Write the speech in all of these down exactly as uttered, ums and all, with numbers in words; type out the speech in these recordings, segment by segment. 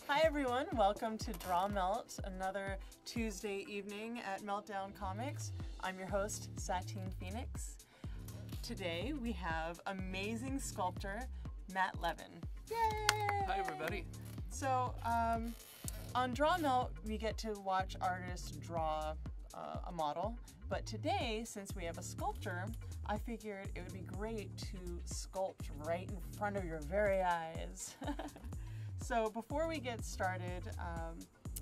Hi everyone, welcome to Draw Melt, another Tuesday evening at Meltdown Comics. I'm your host, Satine Phoenix. Today we have amazing sculptor, Matt Levin. Yay! Hi everybody. So, um, on Draw Melt, we get to watch artists draw uh, a model, but today, since we have a sculptor, I figured it would be great to sculpt right in front of your very eyes. So before we get started, um,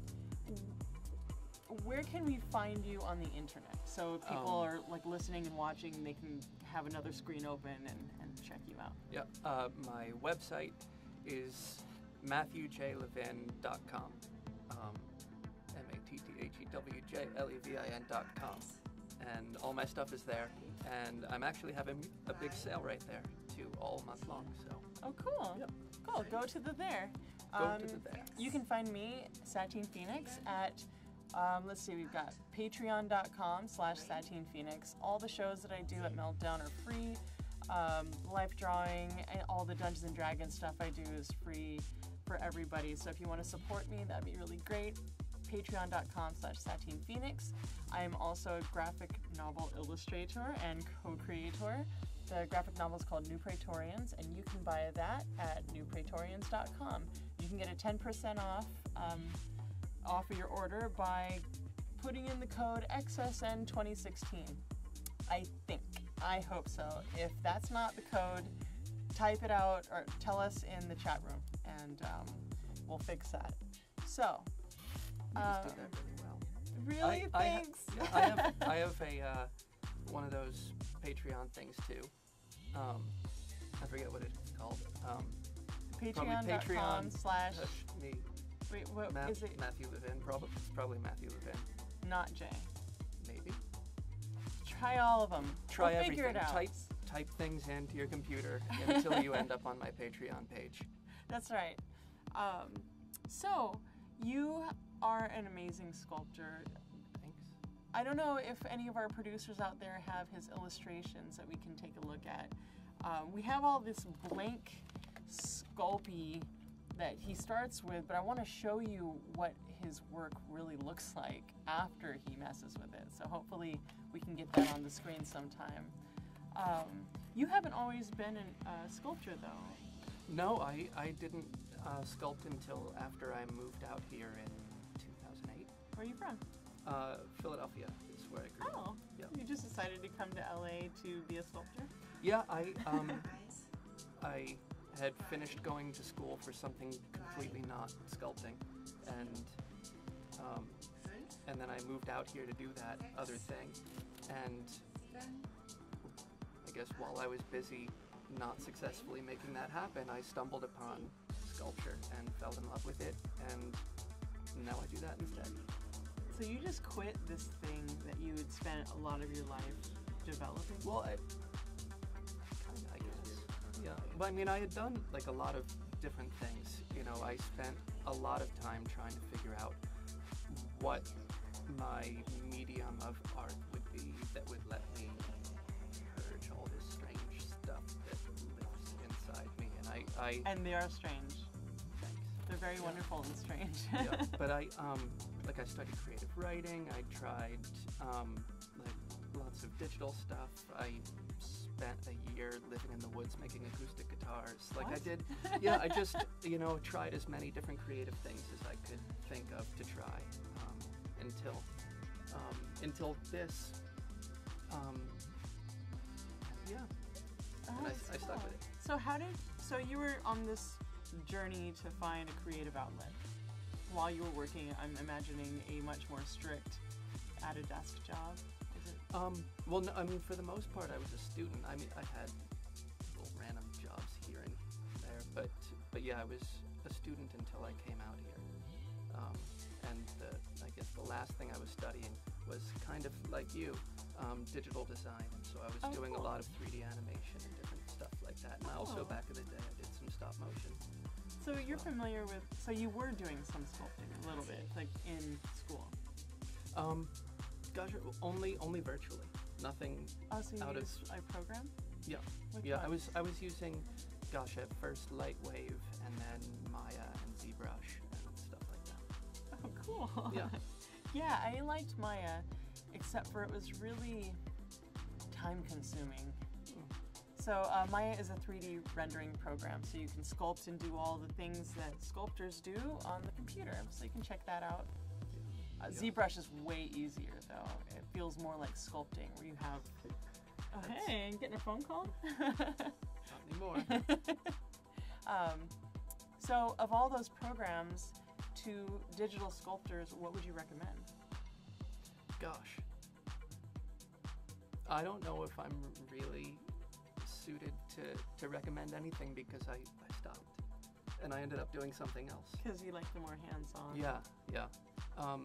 where can we find you on the internet? So if people um, are like listening and watching, they can have another screen open and, and check you out. Yeah, uh, my website is matthew j levin dot com. Um, M A T T H E W J L E V I N dot com. And all my stuff is there. And I'm actually having a big sale right there too, all month long. So. Oh, cool. Yep. Cool. Go to the there. Go um, to the there. You can find me, Satine Phoenix, at um, let's see, we've got patreon.com slash Satine Phoenix. All the shows that I do at Meltdown are free. Um, life drawing and all the Dungeons and Dragons stuff I do is free for everybody. So if you want to support me, that'd be really great. Patreon.com slash Satine Phoenix. I am also a graphic novel illustrator and co-creator. The graphic novel is called New Praetorians, and you can buy that at new praetorians dot com. You can get a ten percent off um, off of your order by putting in the code X S N twenty sixteen. I think. I hope so. If that's not the code, type it out or tell us in the chat room, and um, we'll fix that. So, You uh, just did that really well. Really? I, Thanks. I, ha I have I have a uh, one of those Patreon things too. Um, I forget what it's called. Um, Patreon.com slash me. Wait, what Ma is it? Matthew Levin. Probably it's probably Matthew Levin. Not Jay. Maybe. Try all of them. Try we'll everything. Figure it out. Type type things into your computer until you end up on my Patreon page. That's right. Um, so you are an amazing sculptor. Thanks. I don't know if any of our producers out there have his illustrations that we can take a look at. Um, we have all this blank Sculpey that he starts with, but I want to show you what his work really looks like after he messes with it. So hopefully we can get that on the screen sometime. Um, you haven't always been a uh, sculptor though. No, I, I didn't uh, sculpt until after I moved out here in two thousand eight. Where are you from? Uh, Philadelphia is where I grew up. Oh, yeah. You just decided to come to L A to be a sculptor? Yeah, I um, I had finished going to school for something completely not sculpting, and um, and then I moved out here to do that other thing, and I guess while I was busy not successfully making that happen, I stumbled upon sculpture and fell in love with it, and now I do that instead. So you just quit this thing that you had spent a lot of your life developing? Well, I, kinda, I guess, yeah. But I mean, I had done like a lot of different things. You know, I spent a lot of time trying to figure out what my medium of art would be that would let me purge all this strange stuff that lives inside me. And I, I and they are strange. Thanks. They're very yeah. wonderful and strange. Yeah, but I um like I studied creative writing. I tried um like lots of digital stuff. I spent a year living in the woods making acoustic guitars. Like what? I did, yeah. I just you know tried as many different creative things as I could think of to try um, until um, until this. Um, yeah, Oh, and I, that's I stuck cool. with it. So how did, so you were on this journey to find a creative outlet while you were working, I'm imagining, a much more strict at a desk job? Is it? Um, well, no, I mean, for the most part, I was a student. I mean, I had little random jobs here and there, but but yeah, I was a student until I came out here. Um, and the, I guess the last thing I was studying was kind of like you, um, digital design. And so I was Oh, doing cool. a lot of three D animation and different stuff like that. And I also, Oh. back in the day, I did some stop motion. So you're well. familiar with, so you were doing some sculpting a little bit, like in school? Um, gosh, only only virtually. Nothing Oh, so you out of used a program? yeah Which yeah. one? I was I was using, gosh, at first Lightwave and then Maya and ZBrush. And Oh, cool. Yeah. Yeah, I liked Maya, except for it was really time-consuming. So uh, Maya is a three D rendering program, so you can sculpt and do all the things that sculptors do on the computer. So you can check that out. Uh, Yeah. ZBrush is way easier, though. It feels more like sculpting, where you have. Oh, That's- hey, I'm getting a phone call. Not anymore. um, so, of all those programs, to digital sculptors, what would you recommend? Gosh. I don't know if I'm really suited to, to recommend anything because I, I stopped and I ended up doing something else. Because you like the more hands-on. Yeah, yeah. Um,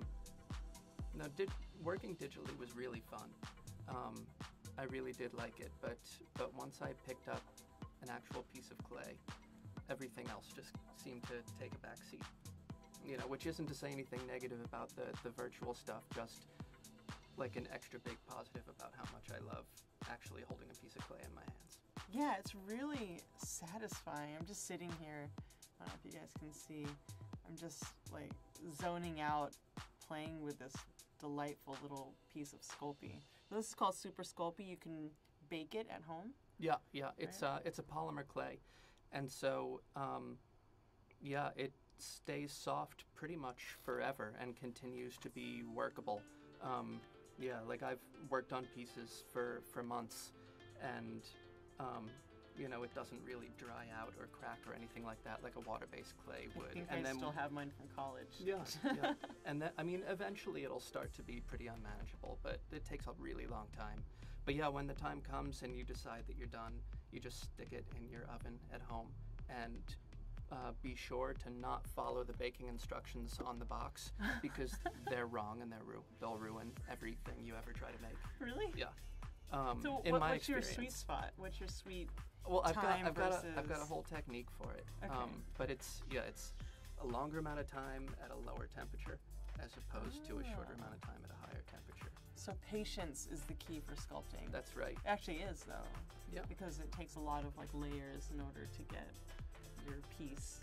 no, di- working digitally was really fun. Um, I really did like it, but but once I picked up an actual piece of clay, everything else just seemed to take a back seat. You know, which isn't to say anything negative about the, the virtual stuff, just like an extra big positive about how much I love actually holding a piece of clay in my hands. Yeah, it's really satisfying. I'm just sitting here. I don't know if you guys can see. I'm just like zoning out, playing with this delightful little piece of Sculpey. This is called Super Sculpey. You can bake it at home. Yeah, yeah. It's Right. uh, it's a polymer clay, and so um, yeah, it stays soft pretty much forever and continues to be workable. Um, yeah, like I've worked on pieces for for months, and um, you know, it doesn't really dry out or crack or anything like that, like a water-based clay would. I think and I then still have mine from college. Yeah, yeah. And that, I mean, eventually it'll start to be pretty unmanageable, but it takes a really long time. But yeah, when the time comes and you decide that you're done, you just stick it in your oven at home and uh, be sure to not follow the baking instructions on the box because they're wrong and they're ru- they'll ruin everything you ever try to make. Really? Yeah. Um, So in what, my what's your experience. sweet spot? What's your sweet? Well, I've got time I've got a, I've got a versus- whole technique for it. Okay. Um, but it's yeah, it's a longer amount of time at a lower temperature as opposed to a shorter Ah. amount of time at a higher temperature. So patience is the key for sculpting. That's right. It actually is though. Yeah. Because it takes a lot of like layers in order to get your piece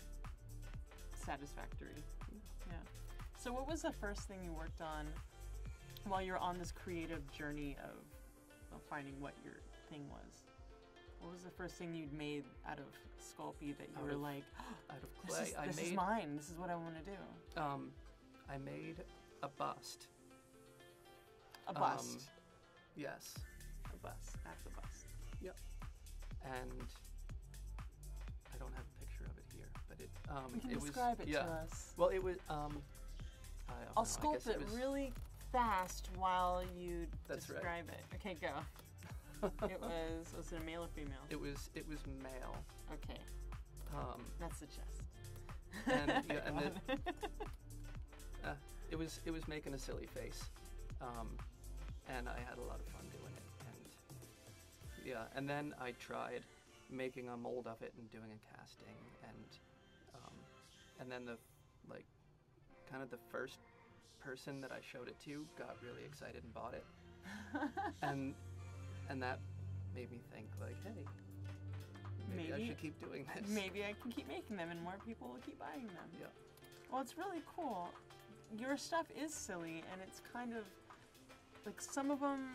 satisfactory. Yeah. So what was the first thing you worked on while you're on this creative journey of, of finding what your thing was? What was the first thing you'd made out of Sculpey that you Out were of like, Out of this, clay, is, I this made is mine, this is what I want to do? um, I made a bust. A Um, bust. Yes. a bust. That's a bust. And I don't have a picture of it here, but it um You can it describe was it yeah. to us. Well, it was um I don't know, I'll I sculpt guess it, was, really fast while you That's right. describe it. Okay, go. It was, was it a male or female? It was it was male. Okay, Um that's the chest. And, yeah, and Go the- on. uh, it was it was making a silly face. Um and I had a lot of fun doing it. And yeah, and then I tried making a mold of it and doing a casting and um and then the like kind of the first person that I showed it to got really excited and bought it. and and that made me think like, hey, maybe, I Maybe- should keep doing this. Maybe I can keep making them and more people will keep buying them. Yeah. Well, it's really cool. Your stuff is silly and it's kind of like some of them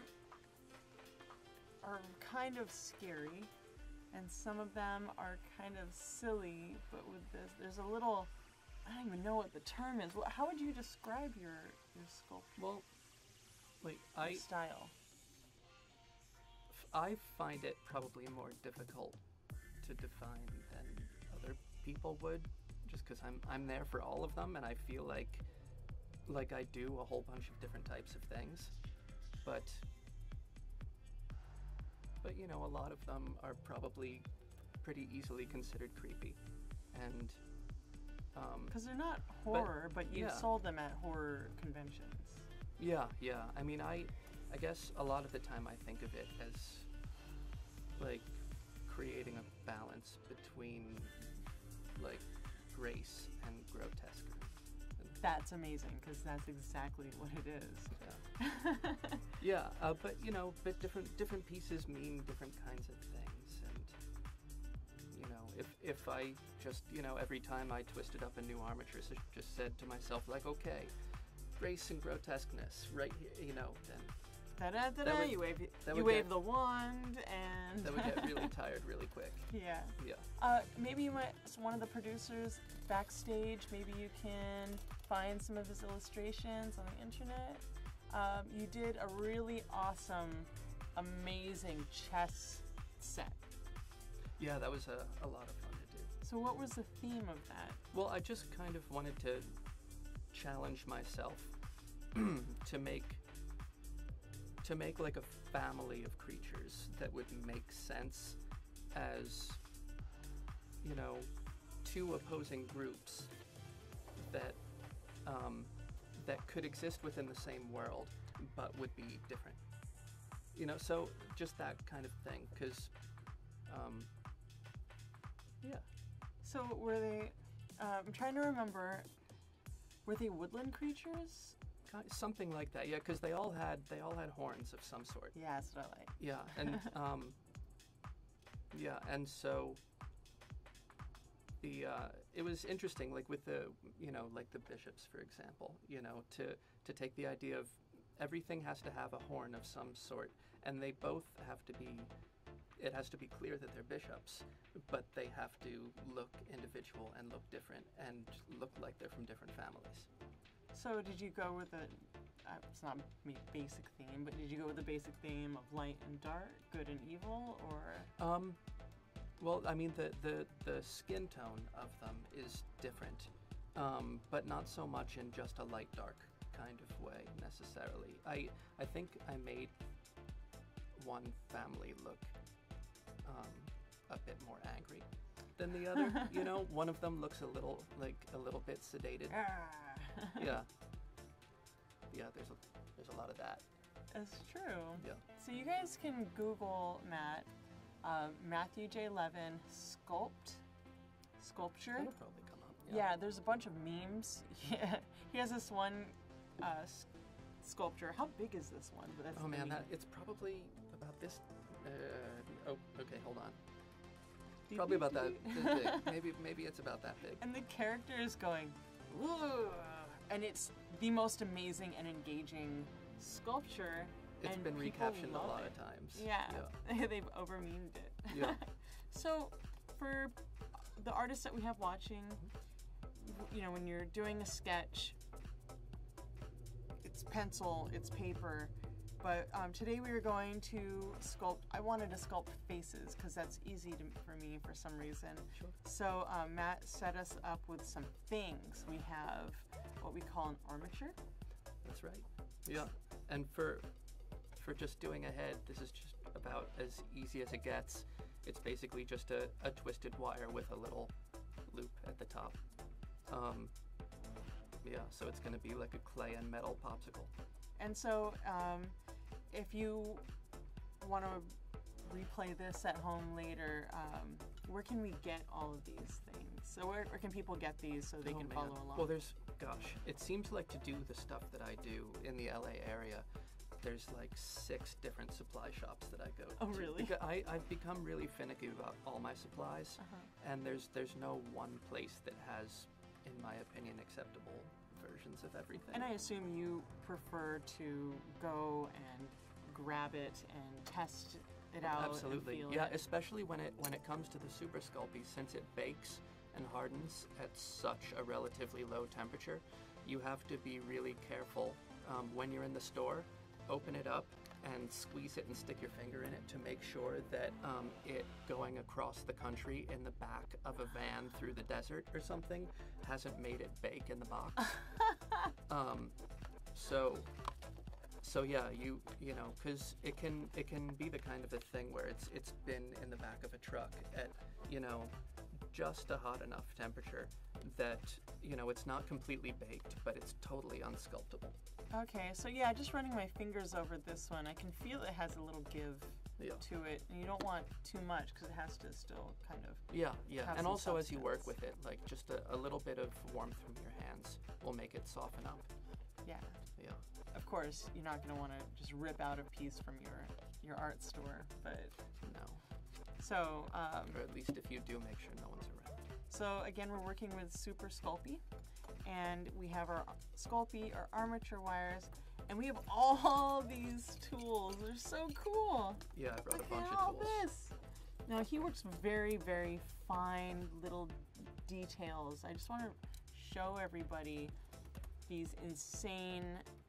are kind of scary and some of them are kind of silly, but with this, there's a little, I don't even know what the term is. Wh- How would you describe your, your sculpture Well, like I style? I find it probably more difficult to define than other people would, just because I'm I'm there for all of them, and I feel like like I do a whole bunch of different types of things, but but you know, a lot of them are probably pretty easily considered creepy, and um, Because they're not horror, but, you yeah. sold them at horror conventions. yeah, yeah. I mean, I I guess a lot of the time I think of it as like creating a balance between like grace and grotesque. That's amazing, because that's exactly what it is. Yeah, yeah uh, but you know, but different different pieces mean different kinds of things, and you know, if if I just, you know, every time I twisted up a new armature, s- just said to myself, like, okay, grace and grotesqueness, right here, you know, then Da-da, da-da, That would- you wave, that you would wave get- the wand, and that would get really tired really quick. yeah. Yeah. Uh, maybe you might, so one of the producers backstage, maybe you can find some of his illustrations on the internet. Um, you did a really awesome, amazing chess set. Yeah, that was a, a lot of fun to do. So what was the theme of that? Well, I just kind of wanted to challenge myself to make to make like a family of creatures that would make sense as, you know, two opposing groups that um, that could exist within the same world but would be different. You know, so just that kind of thing, because um, yeah. So were they, uh, I'm trying to remember, were they woodland creatures? Ki- Something like that, yeah, because they all had they all had horns of some sort. Yeah, that's what I like. Yeah, and um, yeah, and so the uh, it was interesting, like with the you know like the bishops, for example, you know, to to take the idea of everything has to have a horn of some sort, and they both have to be. It has to be clear that they're bishops, but they have to look individual and look different and look like they're from different families. So did you go with the, uh, it's not me basic theme, but did you go with the basic theme of light and dark, good and evil, or? Um, well, I mean, the, the, the skin tone of them is different, um, but not so much in just a light-dark kind of way, necessarily. I, I think I made one family look um, a bit more angry than the other. You know, one of them looks a little, like, a little bit sedated. Yeah. Yeah, there's a, there's a lot of that. It's true. Yeah. So you guys can Google Matt, uh, Matthew J. Levin sculpt, sculpture. That'll probably come up. Yeah, there's a bunch of memes. Yeah, he has this one uh, s- sculpture. How big is this one? But that's Oh the man, meme. that it's probably about this. Uh, oh, okay, hold on. Probably about that this big. Maybe maybe it's about that big. And the character is going, "Ooh," and it's the most amazing and engaging sculpture. It's and been people recaptioned a love lot it. of times. Yeah, they've over memed it. Yeah. So, for the artists that we have watching, you know, when you're doing a sketch, it's pencil, it's paper. But um, today we were going to sculpt, I wanted to sculpt faces because that's easy to, for me for some reason. Sure. So um, Matt set us up with some things. We have what we call an armature. That's right. Yeah. And for for just doing a head, this is just about as easy as it gets. It's basically just a, a twisted wire with a little loop at the top. Um, yeah, so it's going to be like a clay and metal popsicle. And so um, if you want to replay this at home later, um, where can we get all of these things? So where, where can people get these so they Oh, can man. follow along? Well, there's, gosh, it seems like to do the stuff that I do in the L A area, there's like six different supply shops that I go to. Oh, really? Because I, I've become really finicky about all my supplies, Uh-huh. and there's there's no one place that has, in my opinion, acceptable versions of everything. And I assume you prefer to go and grab it and test it out. Absolutely, And feel yeah. it. Especially when it when it comes to the Super Sculpey, since it bakes and hardens at such a relatively low temperature, you have to be really careful um, when you're in the store. Open it up and squeeze it and stick your finger in it to make sure that um, it going across the country in the back of a van through the desert or something hasn't made it bake in the box. um, so, so yeah, you you know, because it can it can be the kind of a thing where it's it's been in the back of a truck at you know just a hot enough temperature that you know it's not completely baked, but it's totally unsculptable. Okay, so yeah, just running my fingers over this one, I can feel it has a little give Yeah. to it, and you don't want too much because it has to still kind of. Yeah, yeah, have and some also as you work substance. with it, like just a, a little bit of warmth from your hands will make it soften up. Yeah. Yeah. Of course, you're not going to want to just rip out a piece from your your art store, but No. So, um, Or at least if you do, make sure no one's around. so again, we're working with Super Sculpey, and we have our Sculpey, our armature wires, and we have all these tools. They're so cool. Yeah, I brought Look a bunch at of all tools. this. Now he works very, very fine little details. I just want to show everybody these insane,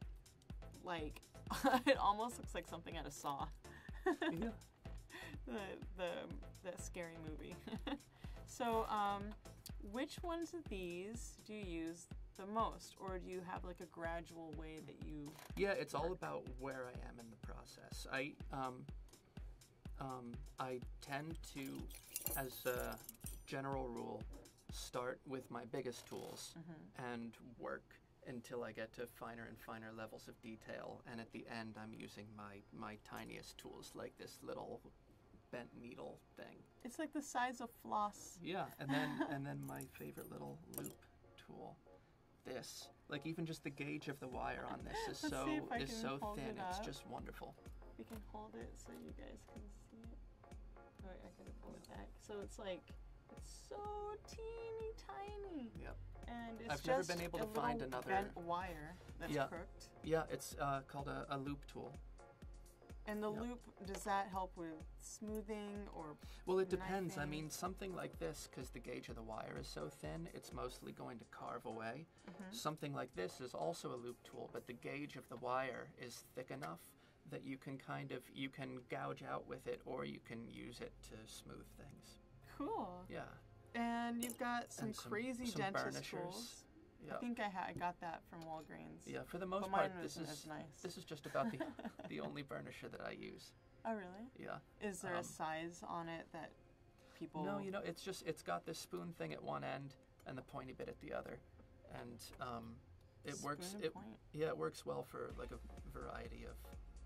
like, it almost looks like something out of Saw. Yeah. the, the, that scary movie. So, um, which ones of these do you use the most, or do you have like a gradual way that you? Yeah, it's all about where I am in the process. I um, um, I tend to, as a general rule, start with my biggest tools Mm-hmm. and work until I get to finer and finer levels of detail. And at the end, I'm using my my tiniest tools, like this little bent needle thing. It's like the size of floss. Yeah, and then and then my favorite little loop tool. This, like even just the gauge of the wire on this is Let's so see if I is can so hold thin. it It's up. just wonderful. We can hold it so you guys can see it. Oh, wait, I gotta pull it back. So it's like, it's so teeny tiny. Yep. And it's I've never just been able a to find little another- bent wire that's Yeah. crooked. Yeah, it's uh, called a, a loop tool. And the Yep. loop, does that help with smoothing or? Well, it depends. I knifing? mean, something like this, because the gauge of the wire is so thin, it's mostly going to carve away. Mhm. Something like this is also a loop tool, but the gauge of the wire is thick enough that you can kind of, you can gouge out with it, or you can use it to smooth things. Cool. Yeah. And you've got some, And some- crazy some dentist burnishers. tools. Yeah. I think I, ha- I got that from Walgreens. Yeah, for the most But part, mine this wasn't is as nice. this is just about the the only burnisher that I use. Oh, really? Yeah. Is there a Um, size on it that people? No, you know, it's just it's got this spoon thing at one end and the pointy bit at the other, and um, it Spoon works. and It point. yeah, it works well for like a variety of,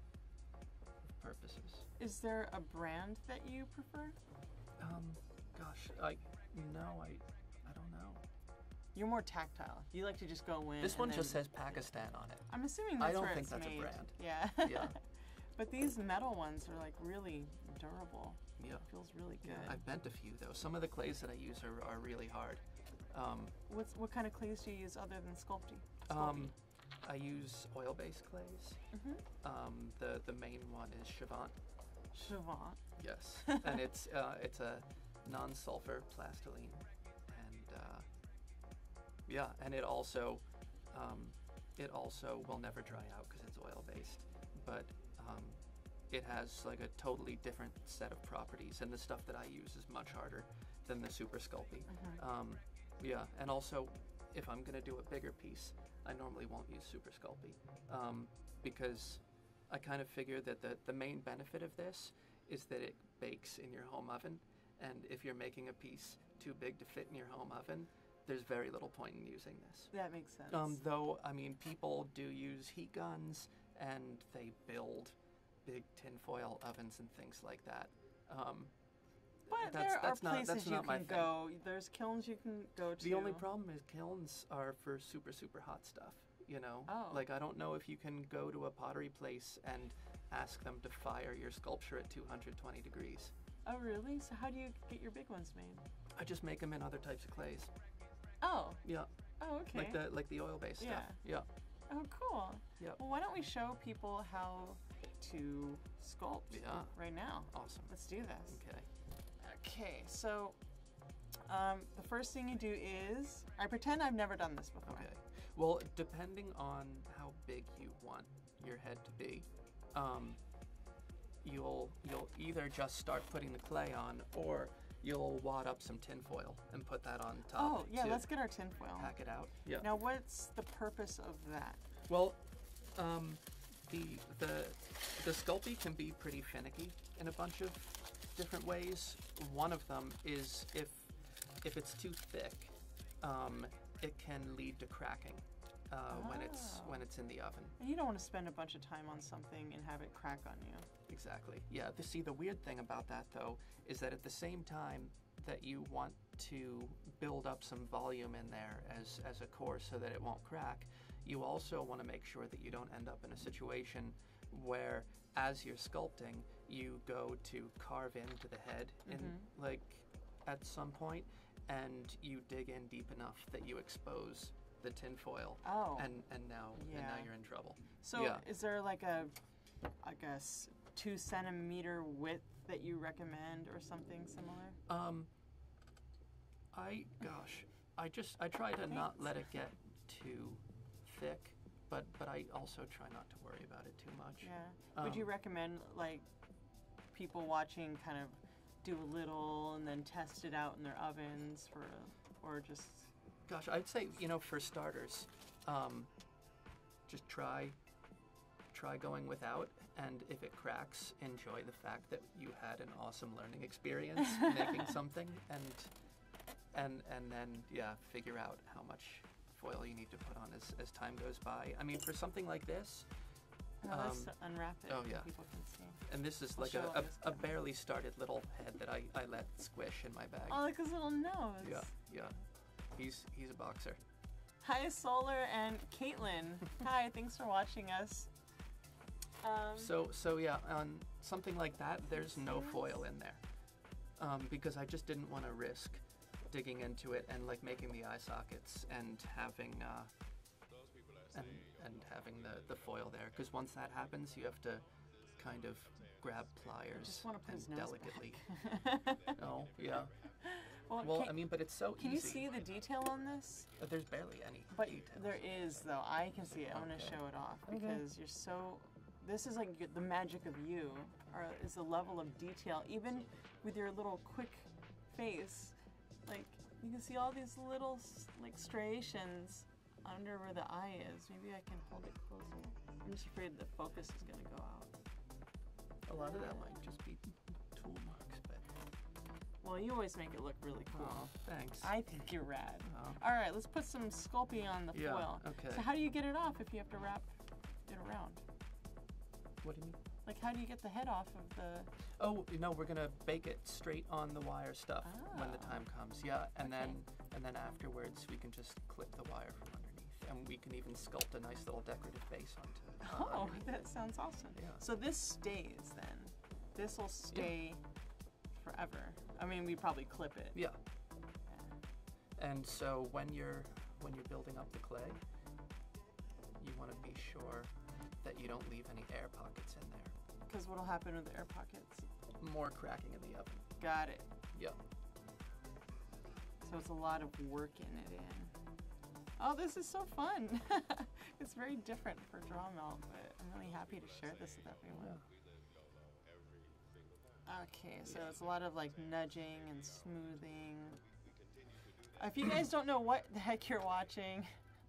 of purposes. Is there a brand that you prefer? Um, gosh, I no, I I don't know. You're more tactile. You like to just go in. This and one then- just says Pakistan on it. I'm assuming I that's don't where think it's that's a made. brand. Yeah. Yeah. But these metal ones are like really durable. Yeah. Feels really good. Yeah, I've bent a few though. Some of the clays that I use are, are really hard. Um, What's what kind of clays do you use other than Sculpey? um, I use oil-based clays. Mm-hmm. Um, the the main one is Chavant. Chavant. Yes, and it's uh, it's a non-sulfur plastiline, and uh, yeah, and it also um, it also will never dry out because it's oil-based, but um, it has like a totally different set of properties, and the stuff that I use is much harder than the Super Sculpey. Mhm. Um, yeah, and also if I'm gonna do a bigger piece, I normally won't use Super Sculpey um, because I kind of figure that the, the main benefit of this is that it bakes in your home oven, and if you're making a piece too big to fit in your home oven, there's very little point in using this. That makes sense. Um, though, I mean, people do use heat guns, and they build big tinfoil ovens and things like that. Um, but that's, there that's are not, places that's you not my can thing. go. There's kilns you can go to. The only problem is kilns are for super, super hot stuff, you know? Oh. Like, I don't know if you can go to a pottery place and ask them to fire your sculpture at two hundred twenty degrees. Oh, really? So how do you get your big ones made? I just make them in other types of clays. Oh. Yeah, Oh, okay. like the like the oil-based stuff. Yeah. Oh, cool. Yeah. Well, why don't we show people how to sculpt Yeah. right now? Awesome. Let's do this. Okay. Okay, so um, the first thing you do is, I pretend I've never done this before. Okay. Well, depending on how big you want your head to be, um, you'll you'll either just start putting the clay on, or you'll wad up some tinfoil and put that on top. Oh, yeah, to let's get our tinfoil. pack it out. Yeah. Now, what's the purpose of that? Well, um, the the the Sculpey can be pretty finicky in a bunch of different ways. One of them is if if it's too thick, um, it can lead to cracking uh, when it's Oh. when it's in the oven. And you don't want to spend a bunch of time on something and have it crack on you. Exactly. Yeah. The, see, the weird thing about that though is that at the same time that you want to build up some volume in there as as a core so that it won't crack, you also want to make sure that you don't end up in a situation where, as you're sculpting, you go to carve into the head in Mhm. like at some point, and you dig in deep enough that you expose the tinfoil, Oh. and and now and now Yeah. you're in trouble. So Yeah. is there like a, I guess, two centimeter width that you recommend or something similar? Um, I gosh, I just I try to not Thanks. let it get too thick, but but I also try not to worry about it too much. Yeah. Would you Um, recommend like people watching kind of do a little and then test it out in their ovens for, or just? Gosh, I'd say, you know, for starters, um, just try try going without, and if it cracks, enjoy the fact that you had an awesome learning experience making something, and and and then yeah, figure out how much foil you need to put on as, as time goes by. I mean, for something like this, Oh, let's um, unwrap it oh, so yeah. people can see. and this is I'll like show a, on a, this a camera. barely started little head that I, I let squish in my bag. Oh, like his little nose. Yeah, yeah. He's he's a boxer. Hi, Solar and Caitlin. Hi, thanks for watching us. Um, So so yeah, on something like that, there's no Yes. foil in there, um, because I just didn't want to risk digging into it and like making the eye sockets and having uh, and and having the the foil there. Because once that happens, you have to kind of grab I pliers just want to put and his nose delicately. back. Oh yeah. well, Well, can, I mean, but it's so can you easy. see the detail on this? Uh, There's barely any. But details. there is, though. I can see it. I'm going to Okay. show it off Okay. because you're so. This is like y- the magic of you, or is the level of detail. Even with your little quick face, like you can see all these little s- like striations under where the eye is. Maybe I can hold it closer. I'm just afraid the focus is going to go out. A lot of that might just be tool marks, but Well, you always make it look really cool. oh, thanks. I think you're rad. Oh. All right, let's put some Sculpey on the Yeah, foil. okay. So how do you get it off if you have to wrap it around? What do you mean? Like, how do you get the head off of the? Oh no, we're gonna bake it straight on the wire stuff when the Ah. time comes. Yeah, and Okay. then and then afterwards we can just clip the wire from underneath, and we can even sculpt a nice little decorative base onto. Uh, Oh, underneath that it. sounds awesome. Yeah. So this stays then. This will stay forever. I mean, we probably clip it. Yeah. Yeah. And so when you're when you're building up the clay, you want to be sure that you don't leave any air pockets in there. Because what'll happen with the air pockets? More cracking in the oven. Got it. Yeah. So it's a lot of work in it in. Oh, this is so fun. It's very different for draw melt, but I'm really happy to share this with everyone. Okay, so it's a lot of like nudging and smoothing. If you guys don't know what the heck you're watching,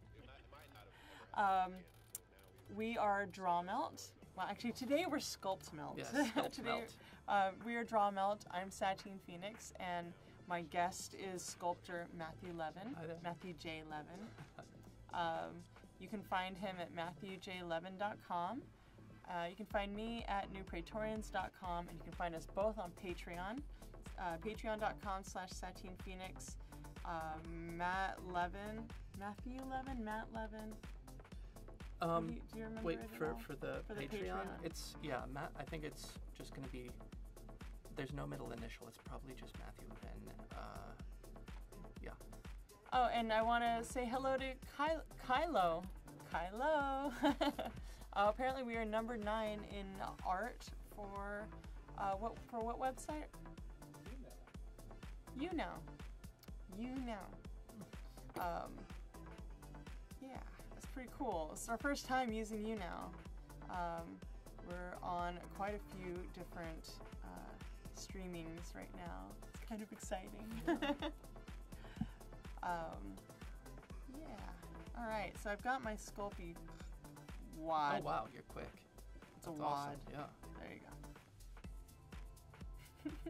um, we are Draw Melt. Well, actually, today we're Sculpt Melt. Yes, Sculpt today, Melt. Uh, we are Draw Melt. I'm Satine Phoenix, and my guest is sculptor Matthew Levin. Hi there. Matthew J. Levin. Um, you can find him at matthew j levin dot com. Uh, you can find me at new praetorians dot com, and you can find us both on Patreon. Uh, Patreon dot com slash Satine Phoenix. Uh, Matt Levin. Matthew Levin? Matt Levin? Um, do, you, do you remember wait it at for all? for the, For the Patreon, Patreon. It's yeah, Matt. I think it's just gonna be. There's no middle initial. It's probably just Matthew Levin. Uh, yeah. Oh, and I want to say hello to Ky- Kylo. Kylo. uh, apparently, we are number nine in art for uh, what for what website? You know. You know. Um, yeah, that's pretty cool. It's our first time using You Now. Um, we're on quite a few different uh, streamings right now. It's kind of exciting. um, yeah. All right. So I've got my Sculpey wad. Oh wow, you're quick. It's a That's wad. awesome. Yeah. There you go.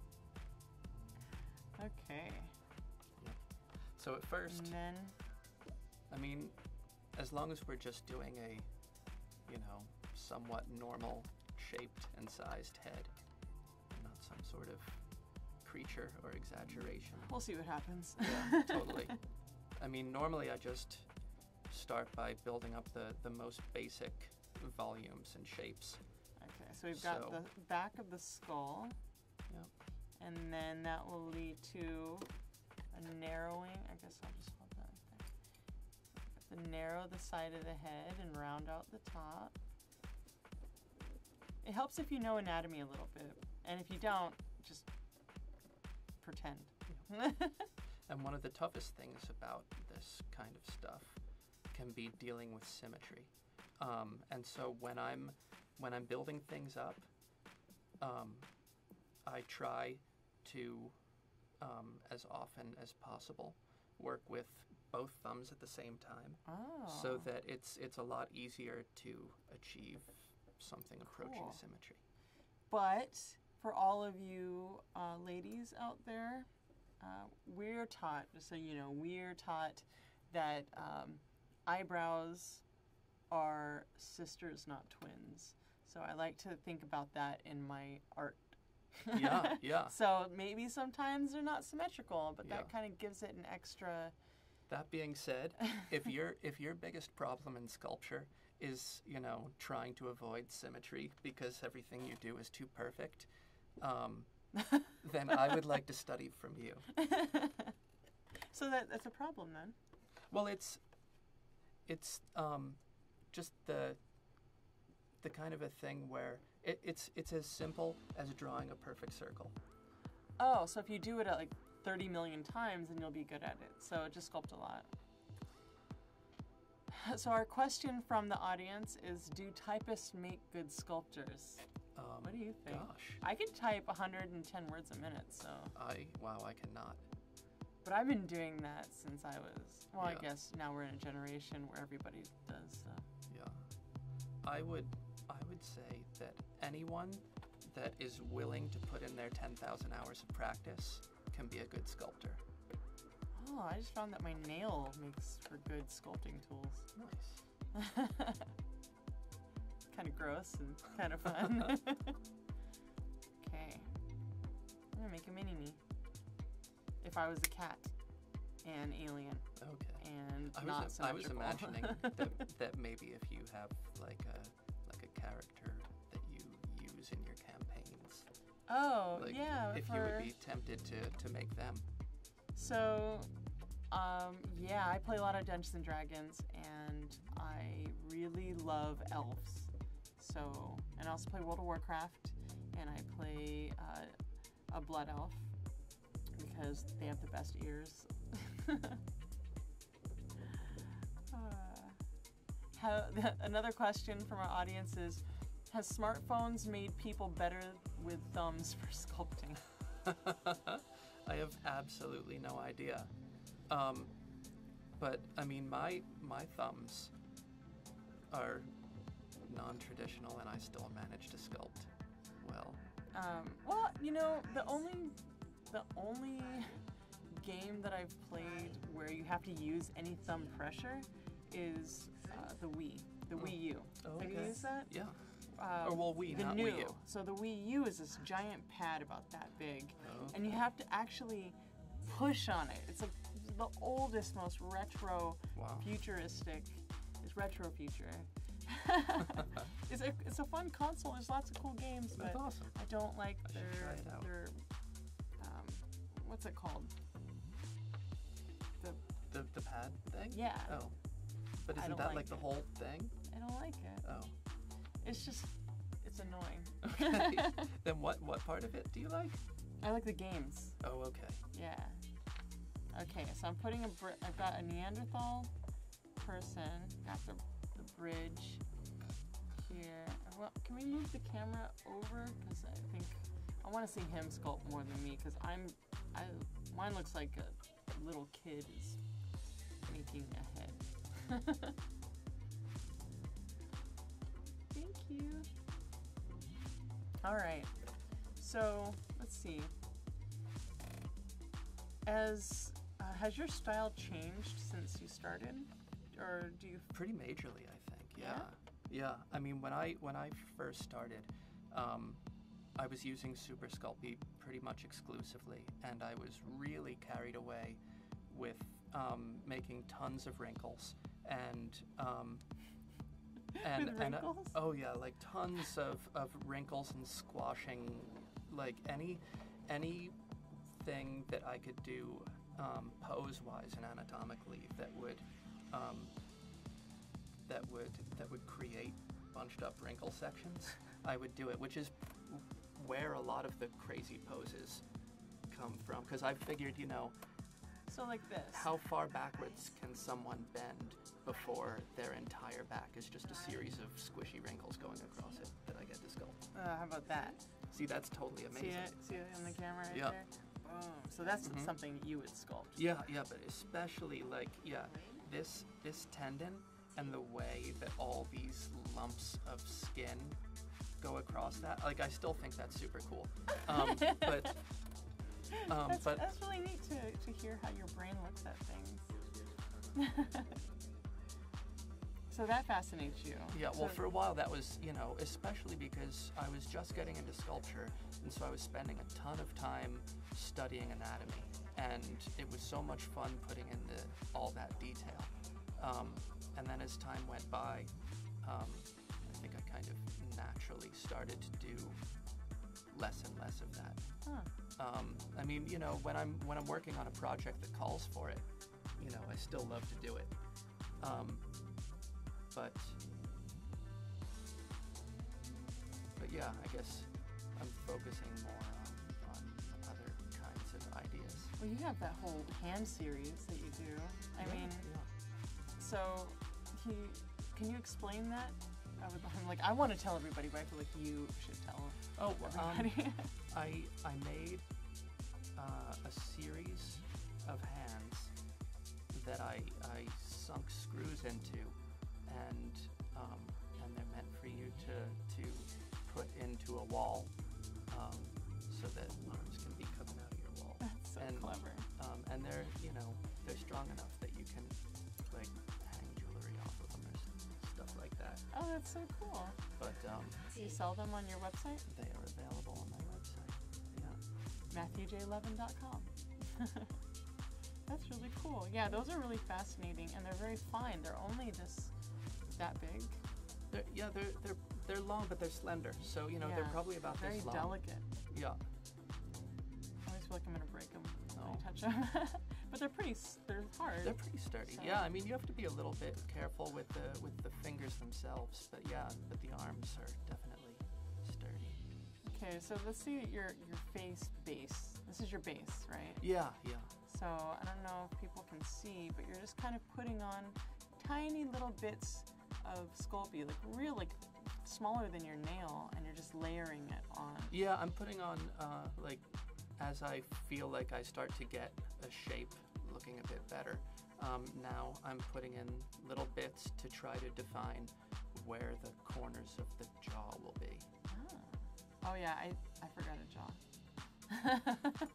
Okay. So at first, And then. I mean, as long as we're just doing a, you know, somewhat normal shaped and sized head, not some sort of creature or exaggeration. We'll see what happens. Yeah, totally. I mean, normally I just start by building up the, the most basic volumes and shapes. Okay, so we've got So- the back of the skull. Yep. And then that will lead to a narrowing. I guess I'll just hold that there. To narrow the side of the head and round out the top. It helps if you know anatomy a little bit. And if you don't, just pretend. And one of the toughest things about this kind of stuff can be dealing with symmetry. Um, and so when I'm when I'm building things up, um, I try to, um, as often as possible, work with both thumbs at the same time, Oh. so that it's it's a lot easier to achieve something approaching Cool. symmetry. But for all of you uh, ladies out there, uh, we're taught, just so you know, we're taught that um, eyebrows are sisters, not twins. So I like to think about that in my art. Yeah, yeah. So maybe sometimes they're not symmetrical, but that Yeah. kind of gives it an extra. That being said, if your if your biggest problem in sculpture is, you know, trying to avoid symmetry because everything you do is too perfect, um, then I would like to study from you. So that that's a problem then. Well, it's it's um, just the the kind of a thing where it, it's it's as simple as drawing a perfect circle. Oh, so if you do it at like thirty million times, then you'll be good at it. So just sculpt a lot. So our question from the audience is, do typists make good sculptors? Um, What do you think? Gosh, I can type one hundred ten words a minute, so. I wow, I cannot. But I've been doing that since I was, well, Yeah. I guess now we're in a generation where everybody does. So. Yeah, I would I would say that anyone that is willing to put in their ten thousand hours of practice can be a good sculptor. Oh, I just found that my nail makes for good sculpting tools. Nice. Kind of gross and kind of fun. Okay. I'm gonna make a mini-me. If I was a cat and alien Okay. and I not was I was symmetrical. imagining that, that maybe if you have like a like a character that you use in your campaigns, Oh, like yeah. if for, you would be tempted to to make them. So, um, yeah, I play a lot of Dungeons and Dragons, and I really love elves. So, and I also play World of Warcraft, and I play uh, a blood elf because they have the best ears. uh, how, another question from our audience is, has smartphones made people better with thumbs for sculpting? I have absolutely no idea. Um, but I mean, my my thumbs are non-traditional, and I still manage to sculpt well. Um, well, you know, the only the only game that I've played where you have to use any thumb pressure is uh, the Wii, the Oh. Wii U. Oh, Have you okay. used that? Yeah. Um, Or well, Wii, the not new. Wii U. So the Wii U is this giant pad about that big, Oh, and you have to actually push on it. It's like the oldest, most retro, wow. futuristic. It's retro future. it's a it's a fun console. There's lots of cool games, That's but awesome. I don't like I should their try it out. their um, what's it called? The The the pad thing? yeah. Oh. But I isn't don't that like like the it. whole thing? I don't like it. Oh. It's just it's annoying. Okay. Then what what part of it do you like? I like the games. Oh, okay. Yeah. Okay, so I'm putting a br- I've got a Neanderthal person. Got the the bridge here. Well, can we move the camera over? Because I think I want to see him sculpt more than me. Because I'm I mine looks like a little kid is making a head. Thank you. All right. So let's see. As uh, has your style changed since you started, or do you? Pretty majorly, I think. Yeah. Yeah? Yeah. I mean, when I when I first started, um, I was using Super Sculpey pretty much exclusively, and I was really carried away with um, making tons of wrinkles and um, and With and uh, wrinkles? oh yeah, like tons of, of wrinkles and squashing, like any anything that I could do um, pose wise and anatomically that would um, that would that would create bunched up wrinkle sections, I would do it, which is where a lot of the crazy poses come from, because I figured, you know, So like this. how far backwards can someone bend before their entire back is just a series of squishy wrinkles going across it that I get to sculpt? Uh, how about that? See, that's totally amazing. See it? See it on the camera right Yeah. there? Boom. So that's Mhm. something you would sculpt. Yeah, yeah, but especially like, yeah, this this tendon and the way that all these lumps of skin go across that, like, I still think that's super cool. Um, but um, that's, but that's really neat to, to hear how your brain looks at things. So that fascinates you. yeah, well, So- for a while that was, you know, especially because I was just getting into sculpture, and so I was spending a ton of time studying anatomy, and it was so much fun putting in the, all that detail. Um, and then as time went by, um, I think I kind of naturally started to do less and less of that. Huh. Um, I mean, you know, when I'm when I'm working on a project that calls for it, you know, I still love to do it. Um, but but yeah, I guess I'm focusing more on, on other kinds of ideas. Well, you have that whole hand series that you do. I Yeah, mean, yeah. so he, can you explain that? I would, I'm like, I want to tell everybody, but I feel like you should tell Oh, um, everybody. I I made uh, a series of hands that I I sunk screws into, and um, and they're meant for you to to put into a wall, um, so that arms can be coming out of your wall. That's so and, clever. Um, and they're you know they're strong enough that you can like hang jewelry off of them or s- stuff like that. Oh, that's so cool. But um, Do you sell them on your website? they are available on my website. Yeah. Matthew J Levin dot com. That's really cool. Yeah, those are really fascinating, and they're very fine. They're only this that big. They're, yeah, they're they're they're long, but they're slender. So you know Yeah, they're probably about very this long. delicate. Yeah. I always feel like I'm gonna break them when Oh. I touch them. But they're pretty. s- They're hard. They're pretty sturdy. So- Yeah, I mean you have to be a little bit careful with the with the fingers themselves, but yeah, but the arms are definitely sturdy. Okay, so let's see your your face base. This is your base, right? Yeah, yeah. So I don't know if people can see, but you're just kind of putting on tiny little bits of Sculpey, like real, like smaller than your nail, and you're just layering it on. Yeah, I'm putting on uh, like as I feel like I start to get a shape looking a bit better. Um, now I'm putting in little bits to try to define where the corners of the jaw will be. Oh, oh yeah, I, I forgot a jaw.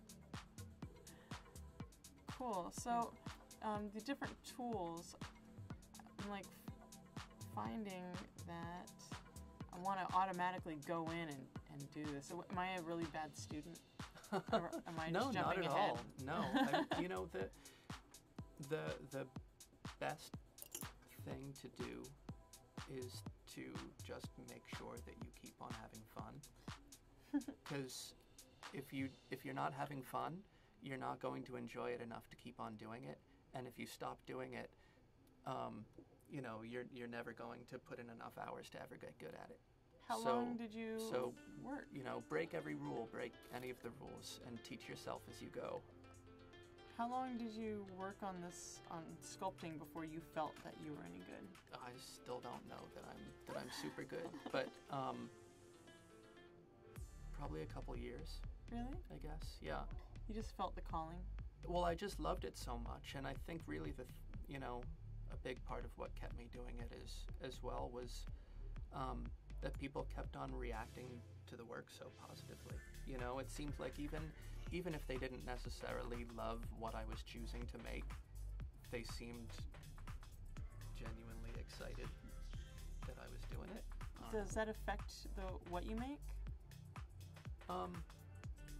Cool. So um, the different tools, I'm like finding that I want to automatically go in and, and do this. So am I a really bad student? Or am I no, just not jumping at ahead? all. No, I, you know the the the best thing to do is to just make sure that you keep on having fun. Because if you if you're not having fun, you're not going to enjoy it enough to keep on doing it. And if you stop doing it, um, you know you're you're never going to put in enough hours to ever get good at it. How So- long did you so work? You know, break every rule, break any of the rules, and teach yourself as you go. How long did you work on this on sculpting before you felt that you were any good? I still don't know that I'm that I'm super good, but um, probably a couple years, Really? I guess. Yeah. You just felt the calling? Well, I just loved it so much, and I think really the th- you know a big part of what kept me doing it is as well was um, that people kept on reacting to the work so positively. You know, it seemed like even even if they didn't necessarily love what I was choosing to make, they seemed genuinely excited that I was doing it. I don't Does that affect the what you make? know. Um,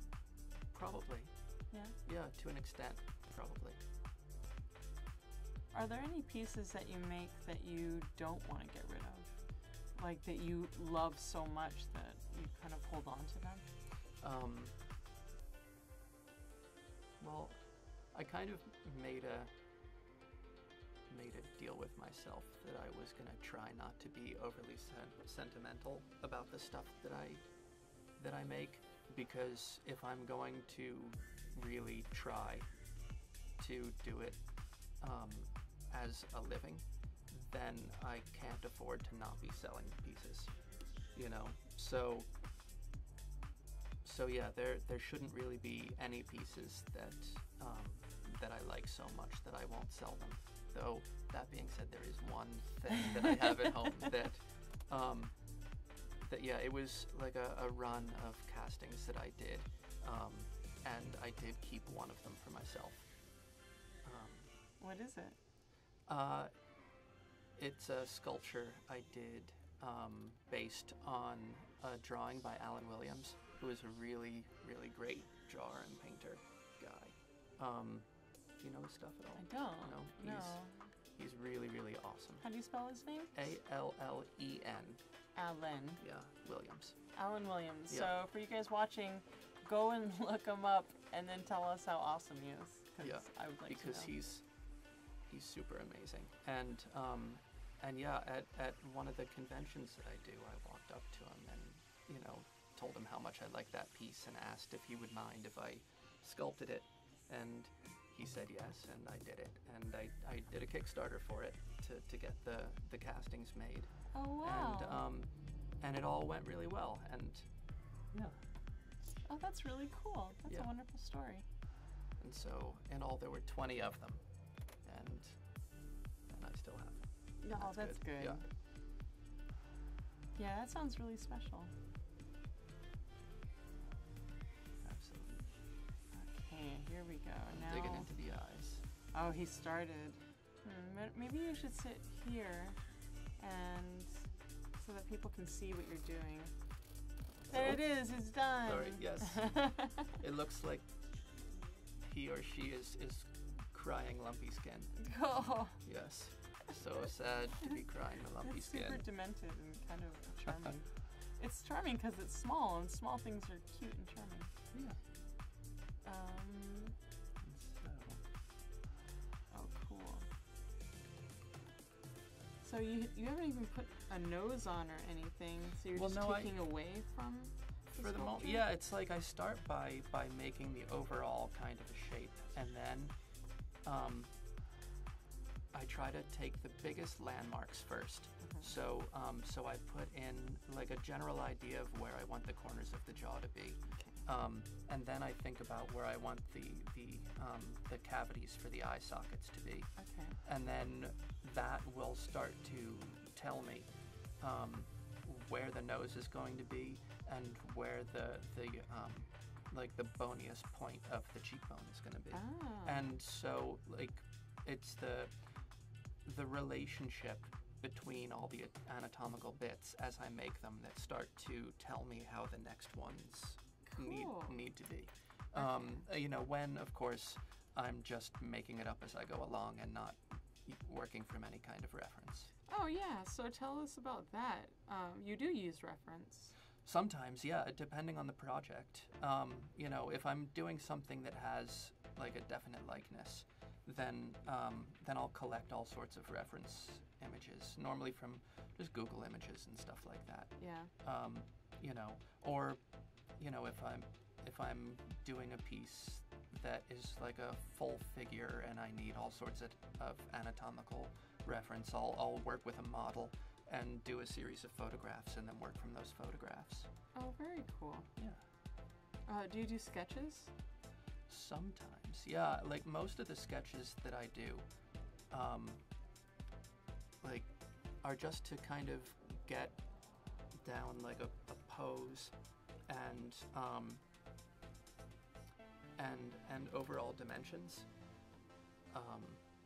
probably. Yeah. Yeah, to an extent, probably. Are there any pieces that you make that you don't want to get rid of? Like that you love so much that you kind of hold on to them? Um, well, I kind of made a made a deal with myself that I was gonna try not to be overly sen- sentimental about the stuff that I that I make, because if I'm going to really try to do it um, as a living, then I can't afford to not be selling pieces, you know. So, so yeah, there there shouldn't really be any pieces that um, that I like so much that I won't sell them. Though that being said, there is one thing that I have at home that um, that yeah, it was like a, a run of castings that I did, um, and I did keep one of them for myself. Um, What is it? uh, it's a sculpture I did um, based on a drawing by Alan Williams, who is a really, really great drawer and painter guy. Um, do you know his stuff at all? I don't. No? No. He's, he's really, really awesome. How do you spell his name? A L L E N. Alan. Yeah, Williams. Alan Williams. Yeah. So for you guys watching, go and look him up and then tell us how awesome he is. Yeah, I would like because to know. he's he's super amazing. And um, and yeah, at, at one of the conventions that I do, I walked up to him and, you know, told him how much I liked that piece and asked if he would mind if I sculpted it. And he said yes, and I did it. And I, I did a Kickstarter for it to, to get the, the castings made. Oh, wow. And um, and it all went really well. And yeah. Oh, that's really cool. That's Yeah. a wonderful story. And so in all there were twenty of them. And and I still have them. Oh, that's good. Yeah. Yeah, that sounds really special. Absolutely. Okay, here we go. Now. Digging into the eyes. Oh, he started. Hmm, ma- maybe you should sit here, and so that people can see what you're doing. There Oh. it is. It's done. Sorry, yes. It looks like he or she is, is crying lumpy skin. Oh, Yes. So sad to be crying a lumpy it's skin. super demented and kind of charming. It's charming because it's small, and small things are cute and charming. Yeah. Um. So, Oh, cool. So you you haven't even put a nose on or anything. So you're Well, just no, I- taking away from. The for the moment, sculpture? yeah, it's like I start by by making the overall kind of a shape, and then um, I try to take the biggest landmarks first. Mhm. So um, so I put in like a general idea of where I want the corners of the jaw to be. Okay. Um, and then I think about where I want the the um, the cavities for the eye sockets to be, Okay. and then that will start to tell me um, where the nose is going to be and where the the um, like the boniest point of the cheekbone is going to be. Ah. And so like it's the the relationship between all the anatomical bits as I make them that start to tell me how the next ones need Cool. need to be. Um, you know, when of course I'm just making it up as I go along and not working from any kind of reference. Oh yeah. So tell us about that. Um, you do use reference. Sometimes, yeah, depending on the project. Um, you know, if I'm doing something that has like a definite likeness, then um, then I'll collect all sorts of reference images, normally from just Google Images and stuff like that. Yeah. Um, you know, or you know, if I'm if I'm doing a piece that is like a full figure and I need all sorts of, of anatomical reference, I'll I'll work with a model and do a series of photographs and then work from those photographs. Oh, very cool. Yeah. Uh, do you do sketches? Sometimes, yeah. Like most of the sketches that I do, um, like, are just to kind of get down like a, a pose and um, and and overall dimensions. Um,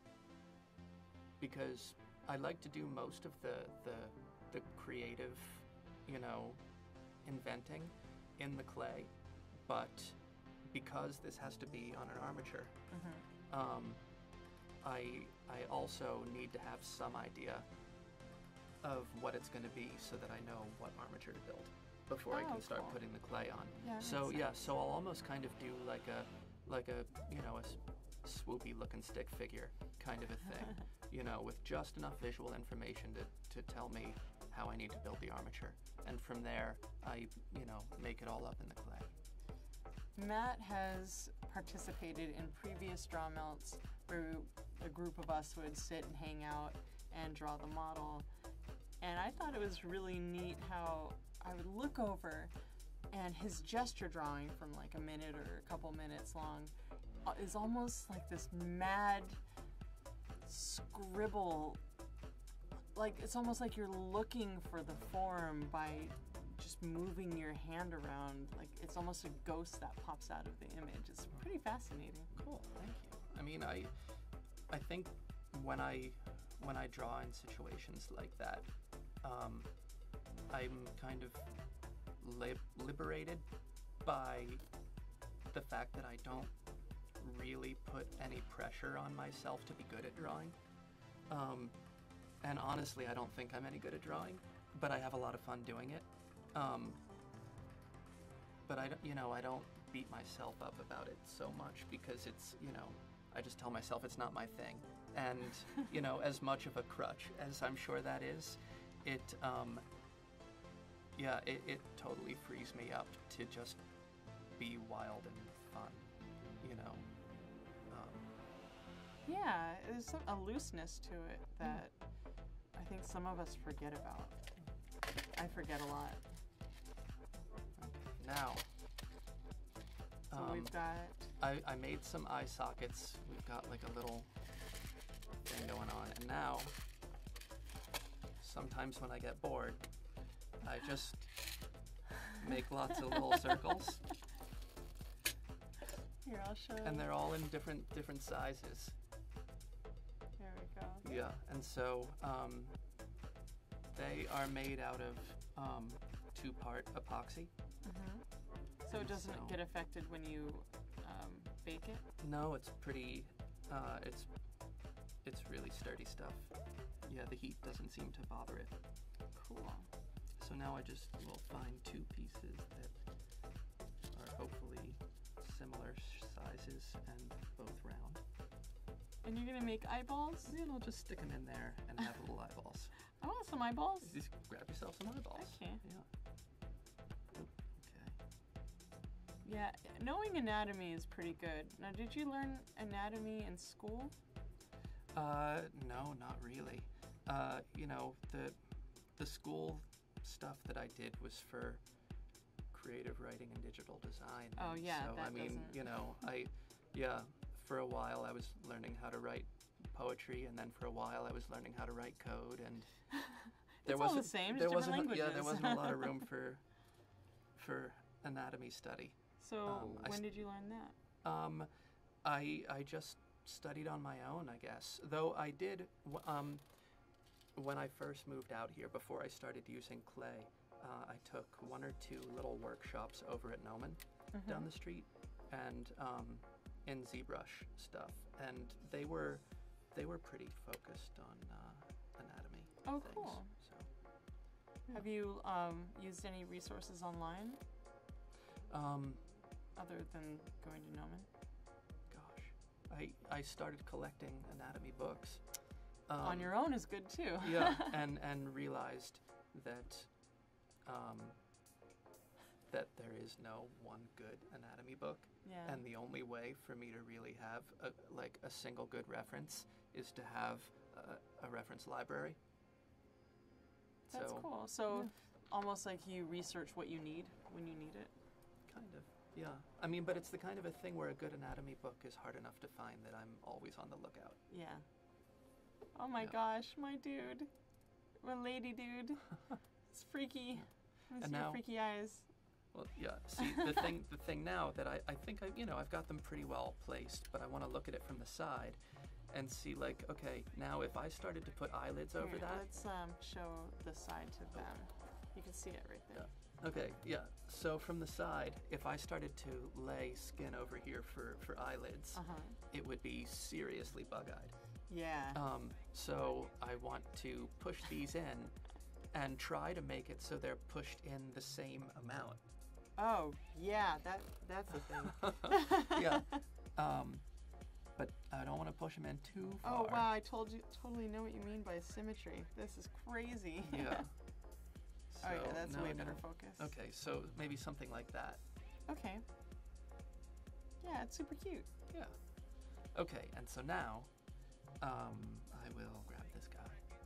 because I like to do most of the the the creative, you know, inventing in the clay, but because this has to be on an armature, Mm-hmm. um, I I also need to have some idea of what it's going to be so that I know what armature to build before I Oh, can start cool. putting the clay on. Yeah, that So makes yeah, sense. so I'll almost kind of do like a like a you know a s- swoopy looking stick figure kind of a thing, you know, with just enough visual information to to tell me how I need to build the armature, and from there I you know make it all up in the clay. Matt has participated in previous draw melts where a group of us would sit and hang out and draw the model. And I thought it was really neat how I would look over and his gesture drawing from like a minute or a couple minutes long uh, is almost like this mad scribble. Like it's almost like you're looking for the form by just moving your hand around. Like it's almost a ghost that pops out of the image. It's pretty fascinating. Cool, thank you. I mean, I I think when I when I draw in situations like that, um, I'm kind of lib- liberated by the fact that I don't really put any pressure on myself to be good at drawing. Um, and honestly, I don't think I'm any good at drawing, but I have a lot of fun doing it. Um, but I don't, you know, I don't beat myself up about it so much because it's, you know, I just tell myself it's not my thing. And, you know, as much of a crutch as I'm sure that is, it, um, yeah, it, it totally frees me up to just be wild and fun, you know. Um, Yeah, there's some, a looseness to it that I think some of us forget about. I forget a lot. now, So um, we've got, I, I made some eye sockets. We've got like a little thing going on. And now, sometimes when I get bored, I just make lots of little circles. here, I'll show And they're all in different different sizes. There we go. Yeah, and so um, they are made out of um, two-part epoxy. hmm So it doesn't So- get affected when you um, bake it? No, it's pretty. Uh, it's it's really sturdy stuff. Yeah, the heat doesn't seem to bother it. Cool. So now I just will find two pieces that are hopefully similar sh- sizes and both round. And you're gonna make eyeballs? And then I'll just stick them in there and have little eyeballs. I want some eyeballs. Just grab yourself some eyeballs. Okay. Yeah. Oop, okay. Yeah, knowing anatomy is pretty good. Now, did you learn anatomy in school? Uh, no, not really. Uh, you know, the the school stuff that I did was for creative writing and digital design. Oh, and yeah, So that I mean, doesn't- you know, I yeah, for a while I was learning how to write poetry, and then for a while I was learning how to write code, and It's all the wasn't same, just there different wasn't yeah there languages. wasn't a lot of room for for anatomy study. So Um, I when s- did you learn that? Um, I I just studied on my own, I guess. Though I did w- um, when I first moved out here, before I started using clay, uh, I took one or two little workshops over at Noman down the street, and um, in ZBrush stuff, and they were they were pretty focused on uh, anatomy. Oh, things. cool. So Have you um, used any resources online um, other than going to Noman? gosh, I I started collecting anatomy books. Um, On your own is good too. yeah, and and realized that um, that there is no one good anatomy book, yeah. and the only way for me to really have a, like a single good reference is to have a, a reference library. That's so, cool. So yeah. almost like you research what you need when you need it. Kind of, yeah. I mean, but it's the kind of a thing where a good anatomy book is hard enough to find that I'm always on the lookout. Yeah. Oh my Yeah. gosh, my dude. My lady dude. It's freaky. It's And your now- freaky eyes. Well, yeah. See, the thing, the thing now that I, I think I, you know, I've got them pretty well placed, but I want to look at it from the side, and see like, okay, now if I started to put eyelids over Here, that, let's um, show the side to them. You can see it right there. okay, yeah. So from the side, if I started to lay skin over here for for eyelids, Uh huh. it would be seriously bug-eyed. Yeah. Um, so I want to push these in and try to make it so they're pushed in the same amount. Oh, yeah, that that's the thing. Yeah. Um, but I don't want to push them in too far. Oh, wow, I told you, totally know what you mean by symmetry. This is crazy. Yeah. Oh, yeah, So that's now way I'm better gonna- focus. Okay, so maybe something like that. Okay. Yeah, it's super cute. Yeah. Okay, and so now, um, I will grab this guy.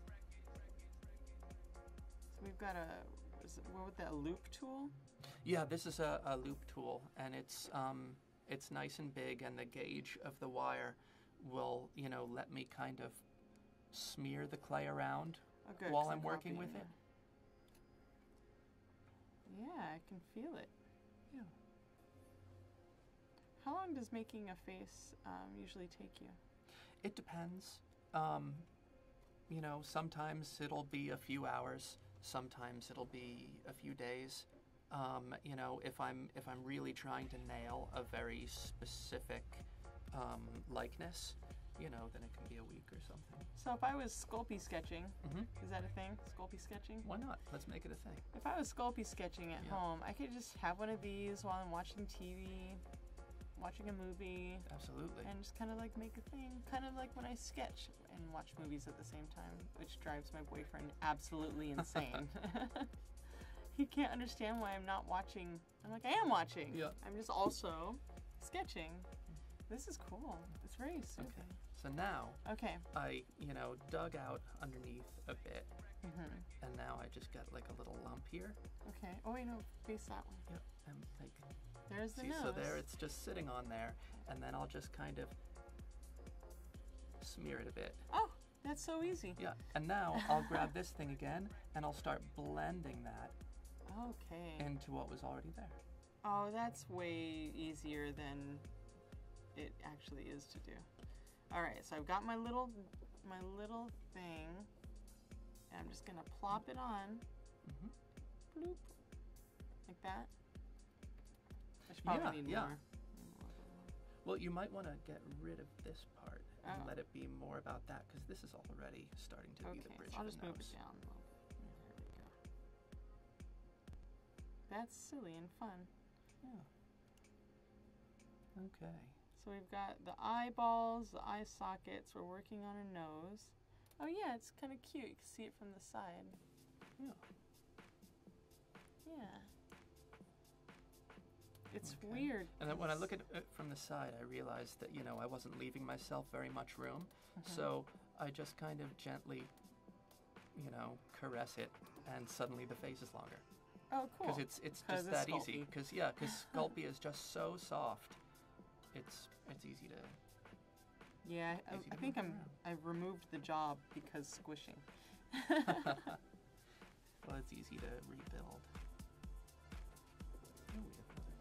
So we've got a, is it, what would that, loop tool? Yeah, this is a, a loop tool, and it's um, it's nice and big, and the gauge of the wire will, you know, let me kind of smear the clay around Oh, good, while 'cause I'm working with copying it. Yeah, I can feel it. Yeah. How long does making a face um, usually take you? It depends. Um, you know, sometimes it'll be a few hours. Sometimes it'll be a few days. Um, you know, if I'm if I'm really trying to nail a very specific um, likeness, you know, then it can be a week or something. So if I was Sculpey sketching, Mm-hmm. is that a thing? Sculpey sketching? Why not? Let's make it a thing. If I was Sculpey sketching at Yeah. home, I could just have one of these while I'm watching T V, watching a movie, Absolutely. and just kind of like make a thing. Kind of like when I sketch and watch movies at the same time, which drives my boyfriend absolutely insane. He can't understand why I'm not watching. I'm like, I am watching. Yeah. I'm just also sketching. This is cool. It's very soothing. Okay. So now Okay. I, you know, dug out underneath a bit, hmm and now I just got like a little lump here. Okay. Oh wait, no, face that way. Yep. And like, There's the see, nose. so there it's just sitting on there, and then I'll just kind of smear it a bit. Oh, that's so easy. Yeah. And now I'll grab this thing again, and I'll start blending that Okay. into what was already there. Oh, that's way easier than it actually is to do. All right, so I've got my little my little thing, and I'm just gonna plop it on. Mhm. Bloop. Like that. I should probably Yeah, need yeah. more. Well, you might want to get rid of this part and Oh. let it be more about that, because this is already starting to be Okay, the bridge so I'll of just the move nose. it down. a little. There we go. That's silly and fun. Yeah. Okay. So we've got the eyeballs, the eye sockets. We're working on a nose. Oh yeah, it's kind of cute. You can see it from the side. Yeah. Yeah. It's Okay. weird. And then when I 'cause- look at it from the side, I realized that, you know, I wasn't leaving myself very much room. Mhm. So I just kind of gently, you know, caress it, and suddenly the face is longer. Oh, cool. Because it's it's 'Cause just it's that easy. Sculpey. Because yeah, because Sculpey is just so soft. It's it's easy to. Yeah, I, easy I to think move I'm. around. I've removed the job because squishing. Well, it's easy to rebuild. Oh, we have another.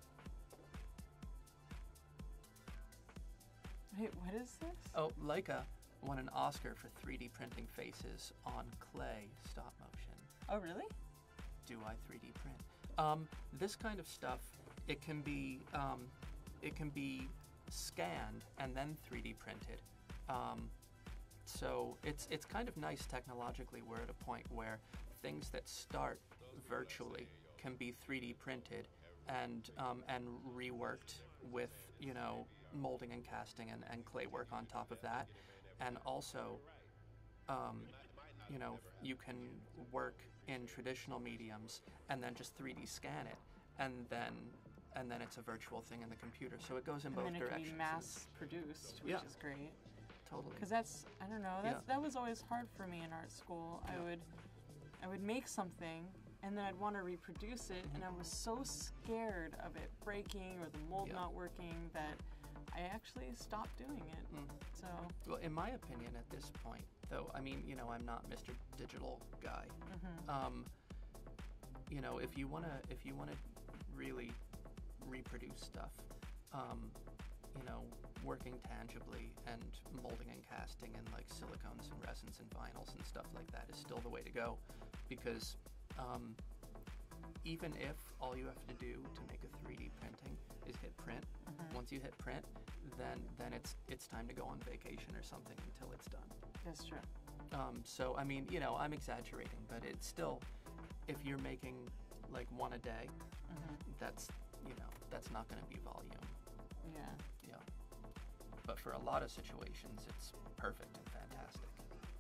Wait, what is this? Oh, Leica won an Oscar for three D printing faces on clay stop motion. Oh, really? Do I three D print? Um, this kind of stuff, it can be um, it can be scanned and then three D printed. Um, so it's it's kind of nice technologically. We're at a point where things that start virtually can be three D printed and um, and reworked with, you know, molding and casting and, and clay work on top of that, and also um, you know, you can work in traditional mediums and then just three D scan it, and then and then it's a virtual thing in the computer. So it goes in And both then it directions. can be mass produced, which Yeah. is great. Totally. Because that's, I don't know, that's, Yeah. that was always hard for me in art school. I Yeah. would, I would make something, and then I'd want to reproduce it, and I was so scared of it breaking or the mold Yeah. not working that I actually stopped doing it. Mm. So, Well, in my opinion, at this point, though, I mean, you know, I'm not Mister Digital guy. mhm. Um, you know, if you wanna, if you wanna really reproduce stuff, um, you know, working tangibly and molding and casting and like silicones and resins and vinyls and stuff like that is still the way to go, because um, even if all you have to do to make a three D printing is hit print. Mhm. Once you hit print, then then it's it's time to go on vacation or something until it's done. That's true. Um, so I mean, you know, I'm exaggerating, but it's still, if you're making like one a day, Mhm. that's you know that's not going to be volume. Yeah. Yeah. But for a lot of situations, it's perfect and fantastic.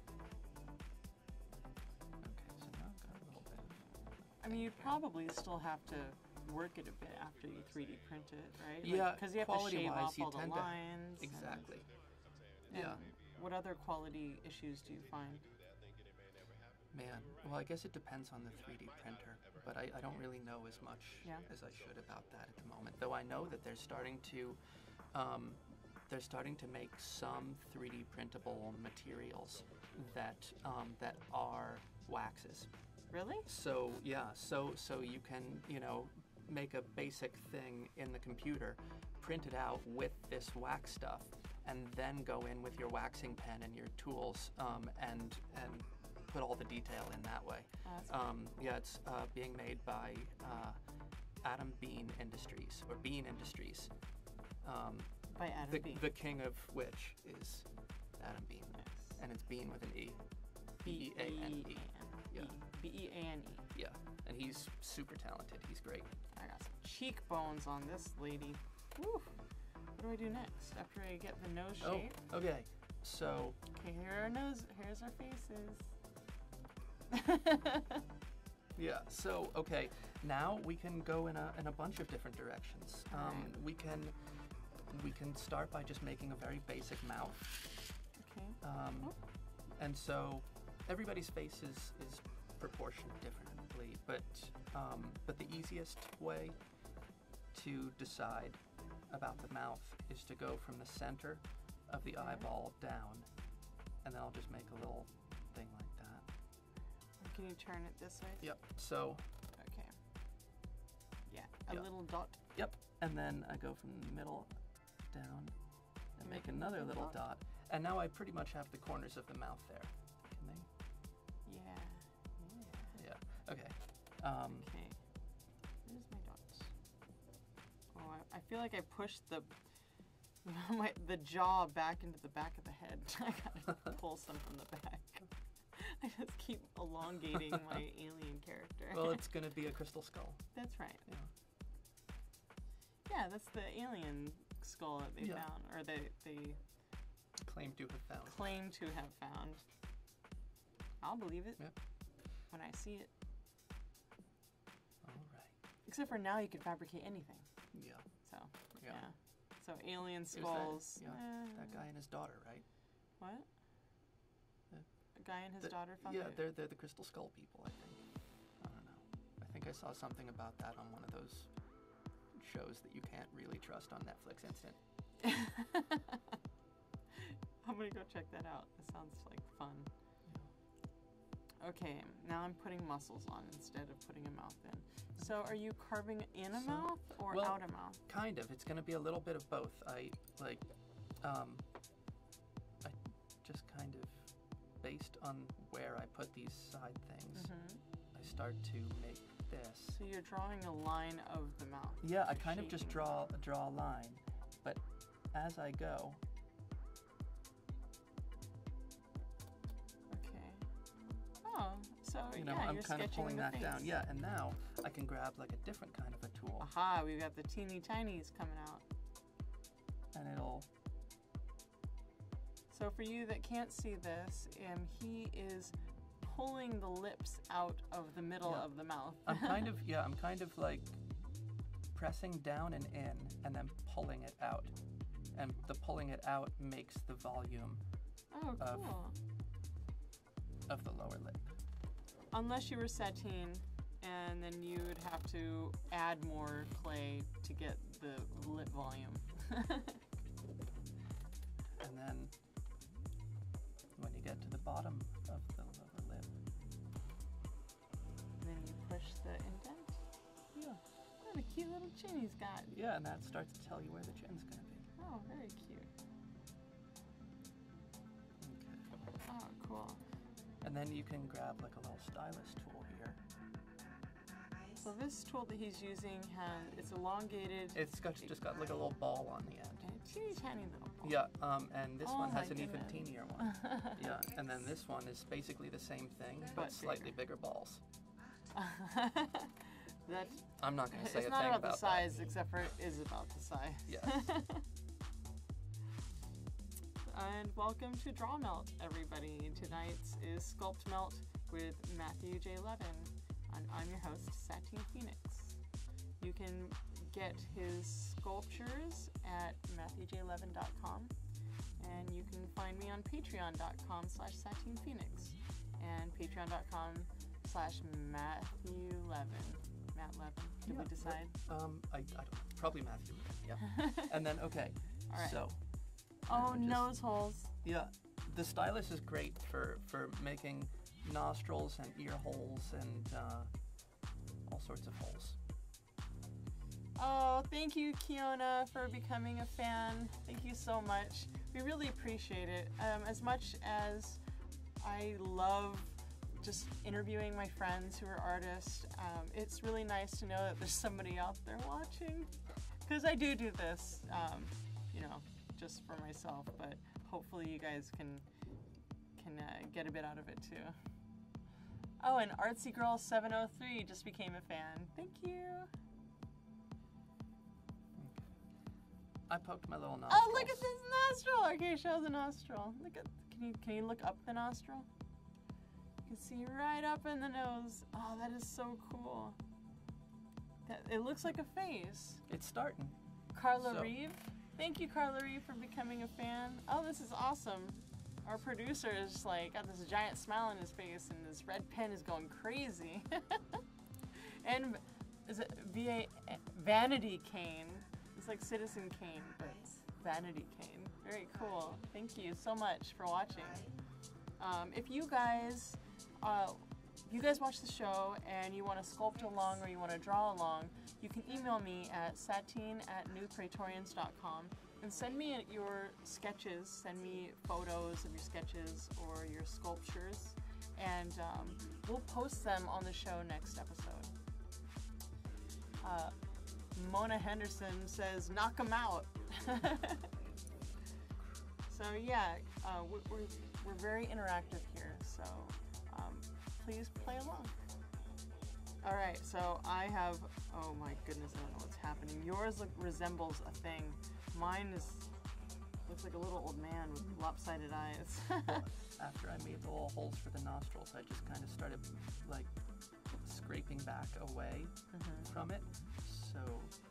Okay, so now I've got a little bit. I mean, you probably still have to work it a bit after you three D print it, right? Yeah, Because you have to shave quality-wise, off you all the tend to- lines. and- Exactly. and Yeah. What other quality issues do you find? Man, well, I guess it depends on the three D printer, but I, I don't really know as much Yeah. as I should about that at the moment. Though I know that they're starting to, um, they're starting to make some three D printable materials that um, that are waxes. Really? So yeah, so so you can you know make a basic thing in the computer, print it out with this wax stuff, and then go in with your waxing pen and your tools um, and and put all the detail in that way. Oh, that's Um, yeah, it's uh, being made by uh, Adam Bean Industries or Bean Industries. Um, by Adam the, Bean. the king of which is Adam Bean, Yes. and it's Bean with an E. B E A N E. Yeah. B E A N E. Yeah, and he's super talented. He's great. I got some cheekbones on this lady. Woo. What do I do next after I get the nose Oh, shape? okay. So Okay, here are our nose. Here's our faces. yeah, so okay, now we can go in a in a bunch of different directions. Um, Alright. We can we can start by just making a very basic mouth. Okay. Um, Oh. And so everybody's face is, is proportioned differently, but um, but the easiest way to decide about the mouth is to go from the center of the Okay. eyeball down, and then I'll just make a little thing like that. Can you turn it this way? Yep. So, Okay. Yeah, a Yeah. little dot. yep. And then I go from the middle down and Make make another another little dot. dot. And now I pretty much have the corners of the mouth there. Can they? Yeah. Yeah. Yeah. Okay. Um, Okay. Where's my dots? Oh, I, I feel like I pushed the my the jaw back into the back of the head. I gotta pull some from the back. I just keep elongating my alien character. well, it's going to be a crystal skull. That's right. Yeah. Yeah, that's the alien skull that they Yeah. found, or they they Claim to have found. claim to have found. I'll believe it Yep. when I see it. All right. Except for now, you can fabricate anything. Yeah. So Yeah. yeah. So alien There's that- skulls. yeah, eh, That guy and his daughter, right? What? Yeah. A guy and his The- daughter found Yeah, it? they're they're the crystal skull people, I think. I don't know. I think I saw something about that on one of those shows that you can't really trust on Netflix Instant. I'm gonna go check that out. It sounds like fun. Okay, now I'm putting muscles on instead of putting a mouth in. So are you carving in a So- mouth or well, out a mouth? Kind of. It's going to be a little bit of both. I like, um, I just kind of, based on where I put these side things, hmm I start to make this. So you're drawing a line of the mouth. Yeah, I kind of just Shaping. draw draw a line, but as I go, Okay. Oh, so you know, yeah, I'm you're kind of sketching pulling the that face. down. Yeah, and now I can grab like a different kind of a tool, Aha, we've got the teeny tinies coming out. and it'll. So for you that can't see this, um, he is pulling the lips out of the middle Yeah. of the mouth. I'm kind of yeah, I'm kind of like pressing down and in, and then pulling it out, and the pulling it out makes the volume Oh, of- cool. of the lower lip. Unless you were Satine, and then you would have to add more clay to get the lip volume. And then when you get to the bottom of the lower lip, Then you push the indent. yeah, What a cute little chin he's got. yeah, and that starts to tell you where the chin's gonna be. Oh, very cute. Okay. Oh, cool. And then you can grab like a little stylus tool here, So this tool that he's using has, it's elongated. It's got just got like a little ball on the end. Teeny tiny little ball. Yeah, um, and this Oh one my has an even goodness. teenier one. Yeah, and then this one is basically the same thing, but, But slightly bigger balls. That, I'm not going to say it's a not thing about, about the size, except for it is about the size. Yes. And welcome to Draw Melt, everybody. Tonight's is Sculpt Melt with Matthew J. Levin. And I'm your host, Satine Phoenix. You can get his sculptures at matthew j levin dot com, and you can find me on patreon dot com slash satine phoenix and patreon dot com slash Matthew Levin. Matt Levin. Did Yeah, we decide? Um, I, I don't know. Probably Matthew. Yeah. And then, okay. All right. So. Oh, just- nose holes. Yeah. The stylus is great for, for making nostrils and ear holes and uh, all sorts of holes. Oh, thank you, Kiona, for becoming a fan. Thank you so much. We really appreciate it. Um, as much as I love just interviewing my friends who are artists, um, it's really nice to know that there's somebody out there watching. Because I do do this, um, you know, just for myself, but hopefully you guys can can uh, get a bit out of it too. Oh, and Artsy Girl seven oh three just became a fan. Thank you. I poked my little nostrils. Oh, look at this nostril! Okay, show the nostril. Look at. Can you can you look up the nostril? You can see right up in the nose. Oh, that is so cool. That it looks like a face. It's starting. Carla So- Reeve. Thank you, Carla Reeve, for becoming a fan. Oh, this is awesome. Our producer is like got this giant smile on his face, and this red pen is going crazy. And is it V A Vanity Kane? It's like Citizen Kane, but Vanity Kane. Very cool. Thank you so much for watching. Um, if you guys, uh, if you guys watch the show and you want to sculpt along or you want to draw along, you can email me at satine at new praetorians dot com and send me your sketches. Send me photos of your sketches or your sculptures, and um, we'll post them on the show next episode. Uh, Mona Henderson says, knock them out. So yeah, uh, we're, we're, we're very interactive here, so um, please play along. All right, so I have, oh my goodness, I don't know what's happening. Yours look, resembles a thing. Mine is, looks like a little old man with lopsided eyes. Well, after I made the little holes for the nostrils, I just kind of started like scraping back away Mhm. from it. So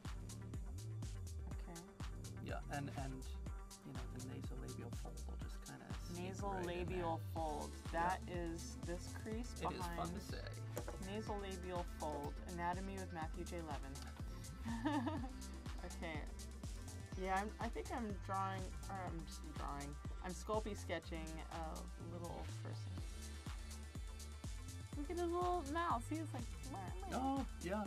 Okay. yeah, and and you know the nasolabial fold will just kind of Nasolabial fold. That is this crease It behind. is fun to say. Nasolabial fold. Anatomy with Matthew J. Levin. Okay. Yeah, I'm, I think I'm drawing, or I'm just drawing. I'm Sculpey sketching a little person. Look at his little mouth. See, it's like. Oh yeah.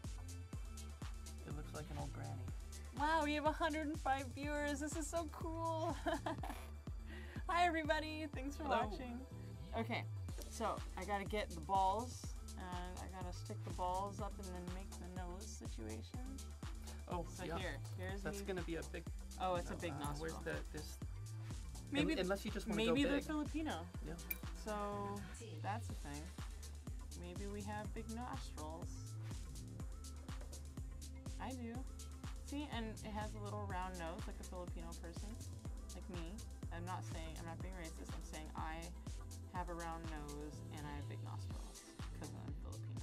It looks like an old granny. Wow, we have one hundred five viewers. This is so cool. Hi, everybody. Thanks for Hello. watching. Okay, so I gotta get the balls, and I gotta stick the balls up and then make the nose situation. Oh So yeah. here, here's That's me. gonna be a big. Oh, it's no, a big uh, nostril. Where's the this? Maybe, un- unless you just want to go maybe big. they're Filipino. Yeah. So that's the thing. Maybe we have big nostrils. I do. See, and it has a little round nose like a Filipino person, like me. I'm not saying, I'm not being racist. I'm saying I have a round nose and I have big nostrils because I'm Filipino.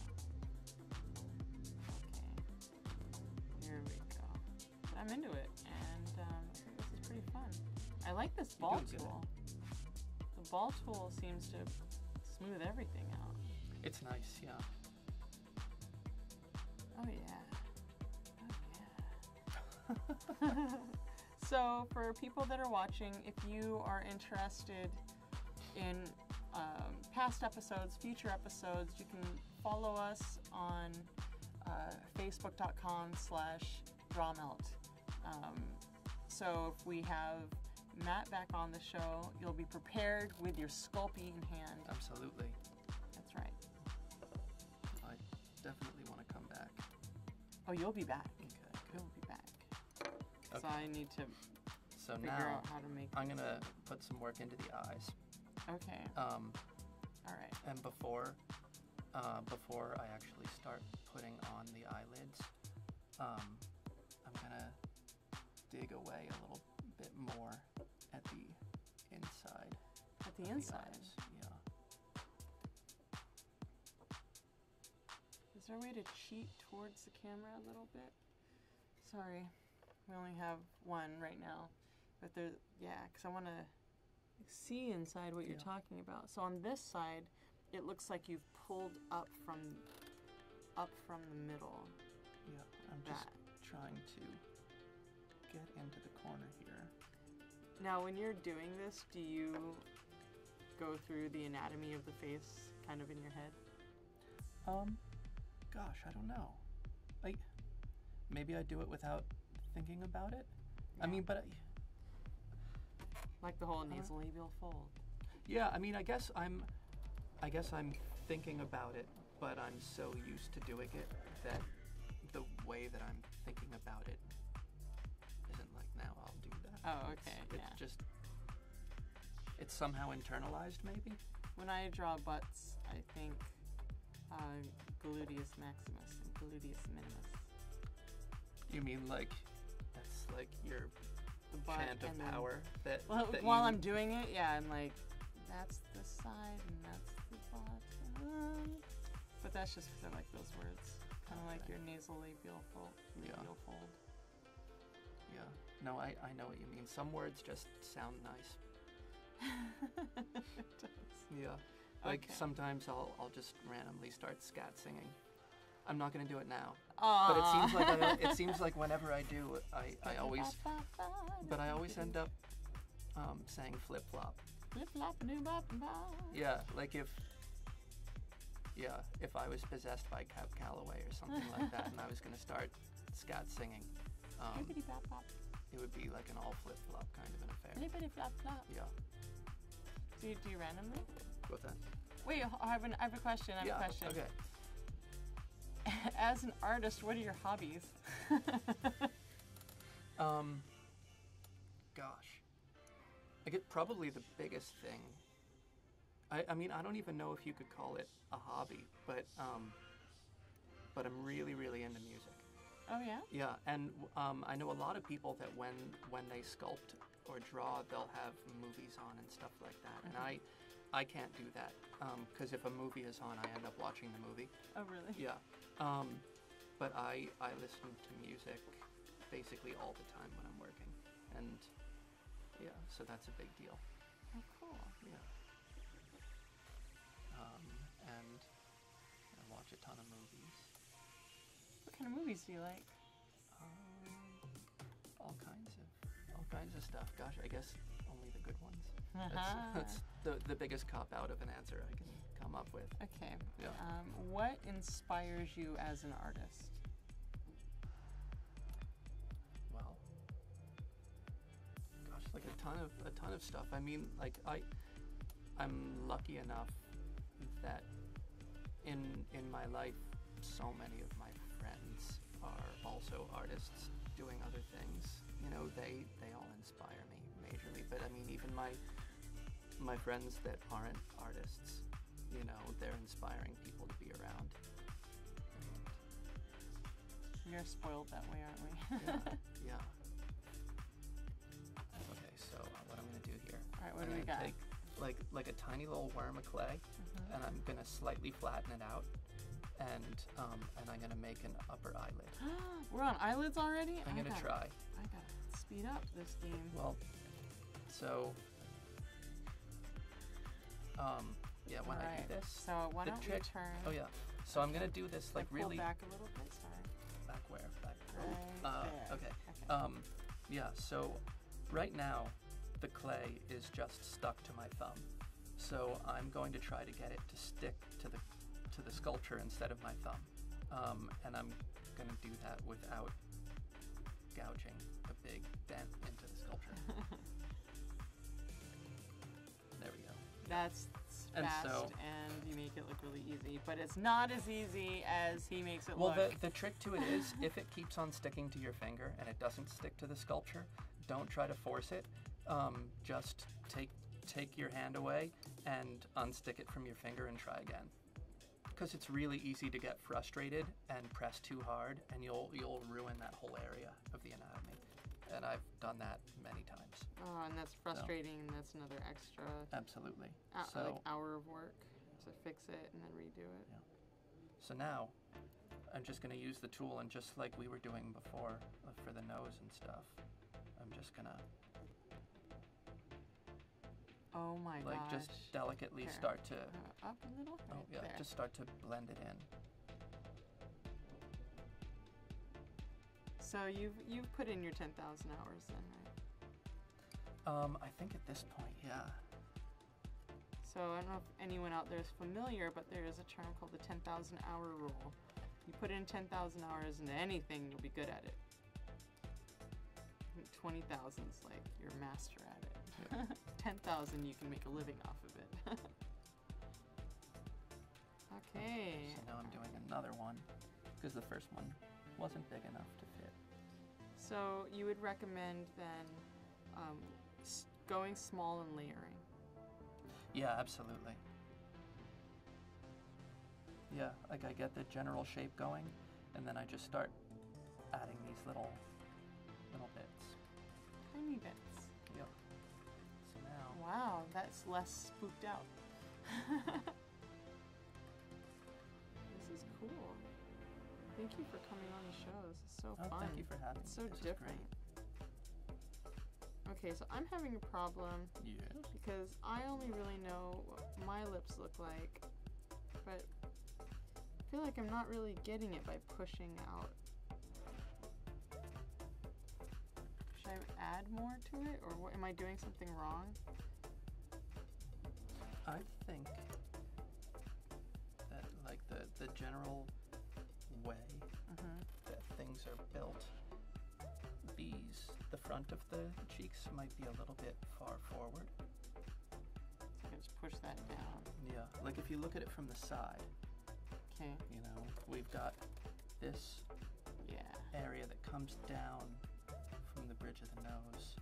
Okay. Here we go. But I'm into it, and um, I think this is pretty fun. I like this You're ball doing good. tool. The ball tool seems to smooth everything out. It's nice, yeah. Oh yeah. Oh yeah. So for people that are watching, if you are interested in um, past episodes, future episodes, you can follow us on uh, facebook.com slash drawmelt. Um, so if we have Matt back on the show, you'll be prepared with your Sculpey in hand. Absolutely. That's right. I definitely want to come Oh, you'll be back. Okay, You'll good. be back. So Okay. I need to So figure now out how to make. I'm gonna put some work into the eyes. Okay. Um, All right. and before, uh, before I actually start putting on the eyelids, um, I'm gonna dig away a little bit more at the inside. At the of inside. The eyes. Yeah. Is there a way to cheat towards the camera a little bit? Sorry, we only have one right now, but there, yeah, because I want to see inside what you're Yeah. talking about. So on this side, it looks like you've pulled up from up from the middle. Yeah. I'm just That. trying to get into the corner here. Now, when you're doing this, do you go through the anatomy of the face kind of in your head? Um, gosh, I don't know. Like, maybe I do it without thinking about it. I Yeah. mean, but I, Like the whole Uh, nasolabial fold. yeah, I mean, I guess I'm, I guess I'm thinking about it, but I'm so used to doing it that the way that I'm thinking about it isn't like now I'll do that. Oh, It's- okay, It's, yeah. just, it's somehow internalized, maybe. When I draw butts, I think uh, gluteus maximus and gluteus minimus. You mean like, that's like your The butt chant of and then- power that, Well, that while you, I'm doing it, yeah, I'm like, that's the side and that's the bottom. But that's just because I like those words. Kind of like Okay. your nasolabial fold. Yeah. Labial fold. Yeah. No, I, I know what you mean. Some words just sound nice. It does. Yeah. Like Okay. sometimes I'll I'll just randomly start scat singing. I'm not gonna do it now. Aww. But it seems like I, it seems like whenever I do, I, I always but I always end up um, saying flip flop. Flip flop a new bop and bop. Yeah, like if yeah, if I was possessed by Cab Calloway or something like that, and I was gonna start scat singing, um, Flippity flop flop. it would be like an all flip flop kind of an affair. Flippity flop flop. Yeah. Do you do you randomly? What's that? Wait, I have, an, I have a question. I have yeah. a question. Okay. As an artist, what are your hobbies? Um, gosh. I get probably the biggest thing. I, I mean, I don't even know if you could call it a hobby, but um, but I'm really, really into music. Oh yeah? Yeah, and um, I know a lot of people that when when they sculpt or draw, they'll have movies on and stuff like that. And I, I can't do that because if a movie is on, I end up watching the movie. Oh really? Yeah. Um, but I I listen to music basically all the time when I'm working, and yeah, so that's a big deal. Oh cool. Yeah. Um, and I watch a ton of movies. What kind of movies do you like? Um, all kinds of all kinds of stuff. Gosh, I guess only the good ones. Uh-huh. That's, that's the the biggest cop out of an answer I can come up with. Okay. Yeah. Um, what inspires you as an artist? Well, gosh, like a ton of a ton of stuff. I mean, like I, I'm lucky enough that in in my life, so many of my friends are also artists doing other things. You know, they they all inspire me majorly. But I mean, even my my friends that aren't artists, you know, they're inspiring people to be around. We are spoiled that way, aren't we? Yeah, yeah. Okay, so uh, what I'm gonna do here? All right, what I'm do we gonna got? take like like a tiny little worm of clay, Mhm. and I'm gonna slightly flatten it out, and um, and I'm gonna make an upper eyelid. We're on eyelids already? I'm I gonna gotta, try. I gotta speed up this game. Well, so um, yeah, when I Alright, do this, So why the don't trick- we turn? oh yeah, so I'm gonna do this like pull really back a little bit. Sorry. back where back. Right uh, there. okay. Okay. Um, yeah, so right now the clay is just stuck to my thumb. So I'm going to try to get it to stick to the to the sculpture instead of my thumb. Um, and I'm going to do that without gouging a big dent into the sculpture. There we go. That's And fast so- and you make it look really easy. But it's not as easy as he makes it Well, look. the, the trick to it is, if it keeps on sticking to your finger and it doesn't stick to the sculpture, don't try to force it. Um, just take take your hand away and unstick it from your finger and try again. Because it's really easy to get frustrated and press too hard, and you'll you'll ruin that whole area of the anatomy. And I've done that many times. Oh, and that's frustrating, and that's another extra Absolutely. hou- so, like hour of work to fix it and then redo it. Yeah. So now, I'm just going to use the tool, and just like we were doing before uh, for the nose and stuff, I'm just going to Oh my like gosh. just delicately Here. start to, Uh, up a little? oh Right yeah, there. just start to blend it in. So you've you've put in your ten thousand hours then, right? Um, I think at this point, yeah. So I don't know if anyone out there is familiar, but there is a term called the ten thousand hour rule. You put in ten thousand hours into anything, you'll be good at it. I think twenty thousand is like you're a master at it. Yeah. ten thousand, you can make a living off of it. Okay. So now I'm doing another one because the first one wasn't big enough to fit. So you would recommend then um, s- going small and layering. Yeah, absolutely. Yeah, like I get the general shape going, and then I just start adding these little little bits. Tiny bits. Yep. So now, Wow, that's less spooked out. This is cool. Thank you for coming on the show. This is so oh, fun. thank you for having It's me. so This is different. Okay, so I'm having a problem great. Yes. because I only really know what my lips look like, but I feel like I'm not really getting it by pushing out. Should I add more to it, or what, am I doing something wrong? I think that like the the general way Mm-hmm. that things are built, these the front of the cheeks might be a little bit far forward. So I can just push that down. Yeah, like if you look at it from the side, Okay. you know, we've got this Yeah. area that comes down from the bridge of the nose.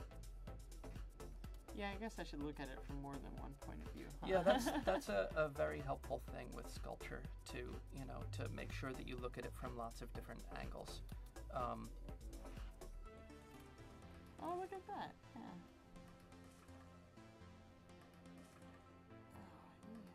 Yeah, I guess I should look at it from more than one point of view. huh? Yeah, that's that's a, a very helpful thing with sculpture to, you know, to make sure that you look at it from lots of different angles. Um, Oh, look at that. Yeah. Oh, yeah.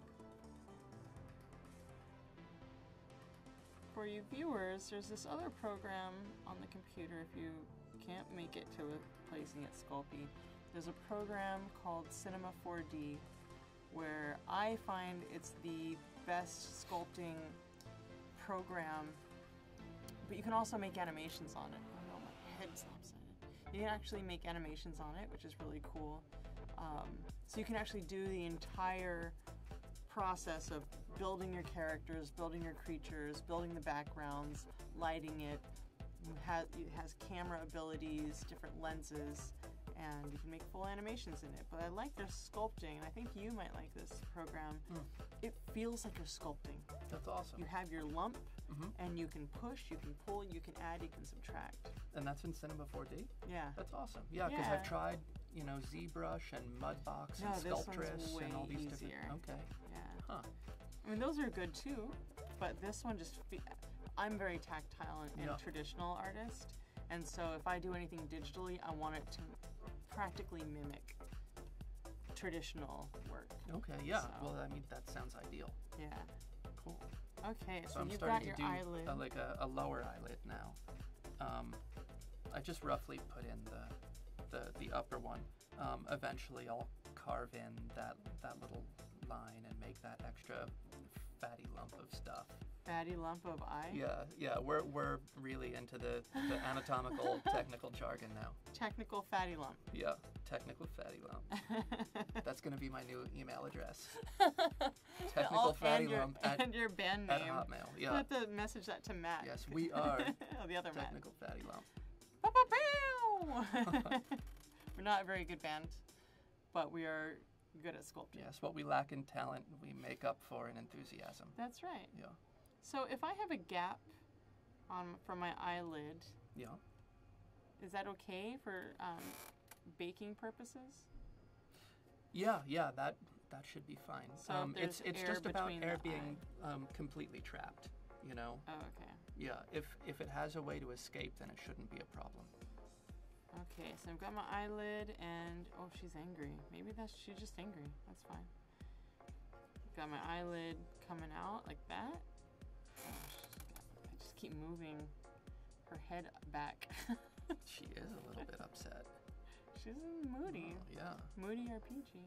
For you viewers, there's this other program on the computer if you can't make it to a place and get Sculpey. There's a program called Cinema four D where I find it's the best sculpting program, but you can also make animations on it. Oh no, my head's lopsided. You can actually make animations on it, which is really cool. Um, so you can actually do the entire process of building your characters, building your creatures, building the backgrounds, lighting it. It has, it has camera abilities, different lenses, and you can make full animations in it. But I like their sculpting, and I think you might like this program. Mm. It feels like you're sculpting. that's awesome. You have your lump, hmm and you can push, you can pull, you can add, you can subtract. And that's in Cinema four D? Yeah. That's awesome. Yeah, because Yeah. I've tried, you know, ZBrush and Mudbox No, and this one's Sculptress way and all these easier. different. Okay. Yeah. Huh. I mean, those are good too, but this one just, fe- I'm very tactile and, and Yeah. traditional artist, and so if I do anything digitally, I want it to practically mimic traditional work. Okay, yeah. So- Well, I mean, that sounds ideal. Yeah. Cool. Okay, so, So I'm you've starting got to your do eyelid. a, like a, a lower eyelid now. Um, I just roughly put in the the, the upper one. Um, eventually, I'll carve in that that little line and make that extra fatty lump of stuff. Fatty lump of eye. Yeah, yeah. We're we're really into the, the anatomical technical jargon now. Technical fatty lump. Yeah, technical fatty lump. That's gonna be my new email address. Technical All- fatty and your, lump at, and your band at name. Hotmail. You Yeah. have to message that to Matt. Yes, we are oh, the other Matt. technical fatty lump. Pow, pow, pow! We're not a very good band, but we are good at sculpting. Yes, what we lack in talent, we make up for in enthusiasm. That's right. Yeah. So if I have a gap on from my eyelid, Yeah. is that okay for um, baking purposes? Yeah, yeah, that that should be fine. So um, if it's there's it's air just about between air the being um, completely trapped. You know. Oh, okay. Yeah. If if it has a way to escape, then it shouldn't be a problem. Okay, so I've got my eyelid, and oh, she's angry. Maybe that's she's just angry. That's fine. Got my eyelid coming out like that. Oh, I just keep moving her head back. She is a little bit upset. She's moody. Oh, yeah. Moody or peachy.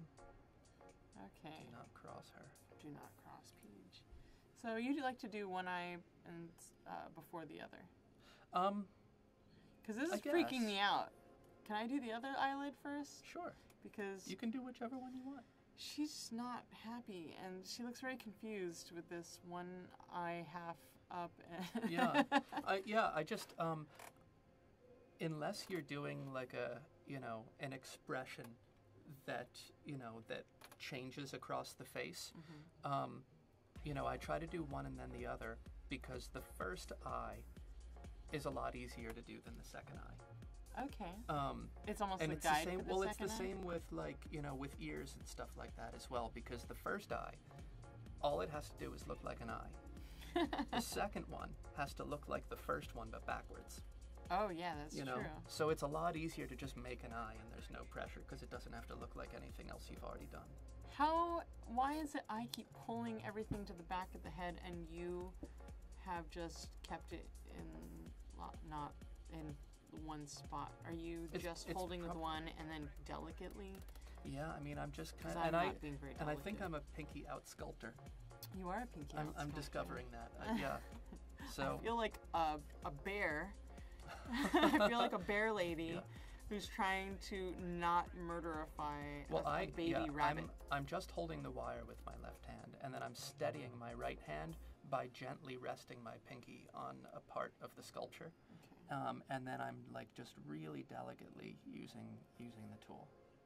Okay. Do not cross her. Do not cross peach. So you like to do one eye and uh, before the other? Um. Because this I is freaking guess. me out. Can I do the other eyelid first? Sure. Because You can do whichever one you want. she's just not happy, and she looks very confused with this one eye half up. And Yeah. I, yeah. I just um. Unless you're doing like a you know an expression that you know that changes across the face, Mhm. um, you know I try to do one and then the other because the first eye is a lot easier to do than the second eye. Okay. Um, It's almost and a it's guide the same. for the well, it's the second eye? same with like you know with ears and stuff like that as well. Because the first eye, all it has to do is look like an eye. The second one has to look like the first one but backwards. Oh, yeah, that's You know, true. so it's a lot easier to just make an eye and there's no pressure because it doesn't have to look like anything else you've already done. How, why is it I keep pulling everything to the back of the head and you have just kept it in, lo- not in one spot? Are you It's- just it's holding with prob- one and then delicately? Yeah, I mean, I'm just kind Because of, I'm and not I being very and I delicate. think I'm a pinky out sculptor. You are a pinky I'm, out I'm sculptor. discovering that. Uh, yeah. So I feel like a, a bear. I feel like a bear lady Yeah. who's trying to not murderify well, a, a I baby yeah, rabbit. I'm I'm just holding the wire with my left hand, and then I'm steadying my right hand by gently resting my pinky on a part of the sculpture, Okay. um, and then I'm like just really delicately using using the tool.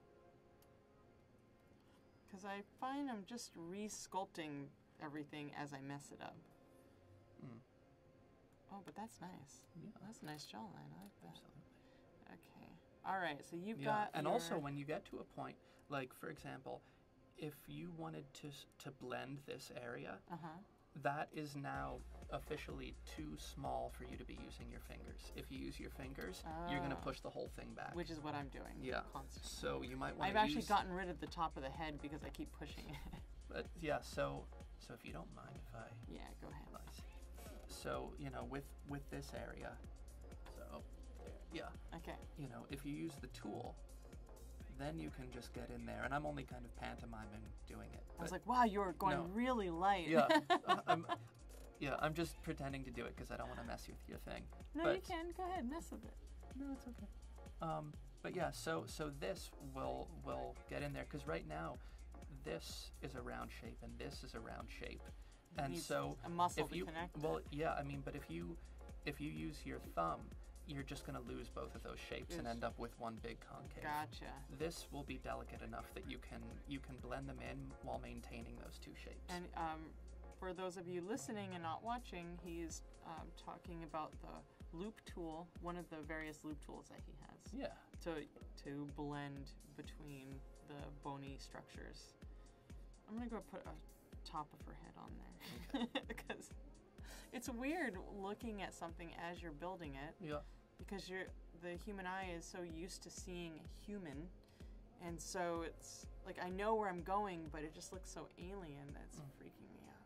Because I find I'm just re-sculpting everything as I mess it up. Mm. Oh, but that's nice. Yeah. That's a nice jawline. I like that. Absolutely. Okay. All right. So you've Yeah, got. and your- also when you get to a point, like for example, if you wanted to s- to blend this area, Uh-huh. that is now officially too small for you to be using your fingers. If you use your fingers, you're gonna Ah. push the whole thing back. Which is what I'm doing. Yeah. Constantly. So you might want I've to actually use. gotten rid of the top of the head because I keep pushing it. But yeah, so so if you don't mind if I. Yeah. Go ahead. Nice. So you know with with this area, so there, yeah, Okay. you know if you use the tool, then you can just get in there, and I'm only kind of pantomiming doing it. I was but- like, wow, you're going no. really light. Yeah, uh, I'm, yeah, I'm just pretending to do it because I don't want to mess with your thing. No, but, you can. Go ahead. Mess with it. No, it's okay. Um, but yeah, so so this will will get in there because right now, this is a round shape and this is a round shape, and Needs so a muscle if to you connect. well yeah, I mean, but if you if you use your thumb, you're just gonna lose both of those shapes and Yes. end up with one big concave. Gotcha. This will be delicate enough that you can you can blend them in while maintaining those two shapes. And um, for those of you listening and not watching, he's um, talking about the loop tool, one of the various loop tools that he has, yeah. to to blend between the bony structures. I'm gonna go put a top of her head on there because it's weird looking at something as you're building it Yeah. because you're the human eye is so used to seeing a human, and so it's like I know where I'm going, but it just looks so alien that's Mm. freaking me out.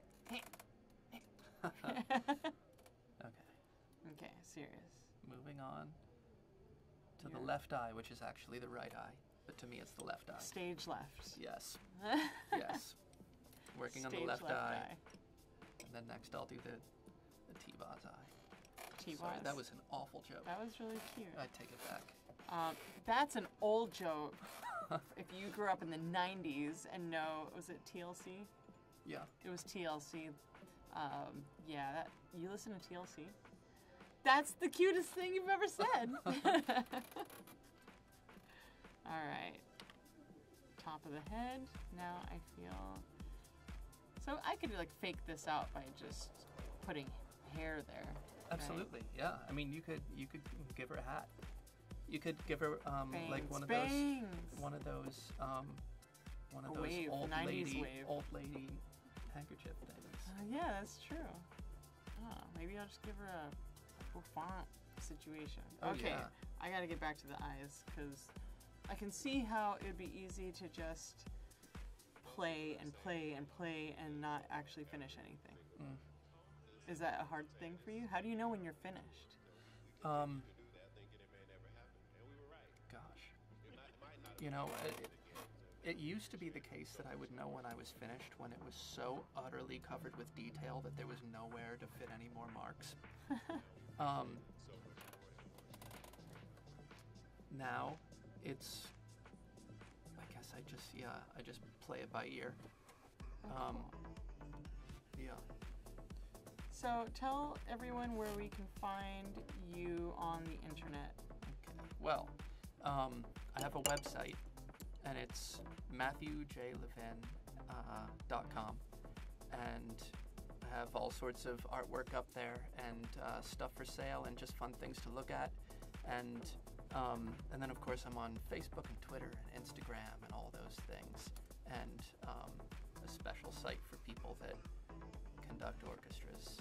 Okay. Okay, serious. Moving on to the You're- left eye, which is actually the right eye, but to me it's the left eye. Stage left. Yes. Yes. Working on the Stage left, eye, and then next I'll do the the T-Vaz eye. T-Vaz. Sorry, that was an awful joke. That was really cute. I take it back. Um, that's an old joke. If you grew up in the nineties and know, was it T L C? Yeah. It was T L C. Um, yeah, that, you listen to T L C? That's the cutest thing you've ever said. All right. top of the head. Now I feel... So I could like fake this out by just putting hair there. Absolutely, right? yeah. I mean, you could you could give her a hat. You could give her um, like one of bangs. those one of those um, one of A those wave, old nineties lady wave. old lady handkerchief things. Uh, yeah, that's true. Oh, maybe I'll just give her a, a bouffant situation. Oh, okay, yeah. I gotta get back to the eyes because I can see how it would be easy to just play and play and play and not actually finish anything. Mm. Is that a hard thing for you? How do you know when you're finished? Um, gosh, you know, it, it used to be the case that I would know when I was finished when it was so utterly covered with detail that there was nowhere to fit any more marks. um, now, it's, I guess I just, yeah, I just play it by ear. Um, yeah. So tell everyone where we can find you on the internet. Okay. Well, um, I have a website, and it's matthew j levin dot com, and I have all sorts of artwork up there, and uh, stuff for sale, and just fun things to look at, and um, and then of course I'm on Facebook and Twitter and Instagram and all those things, and um, a special site for people that conduct orchestras.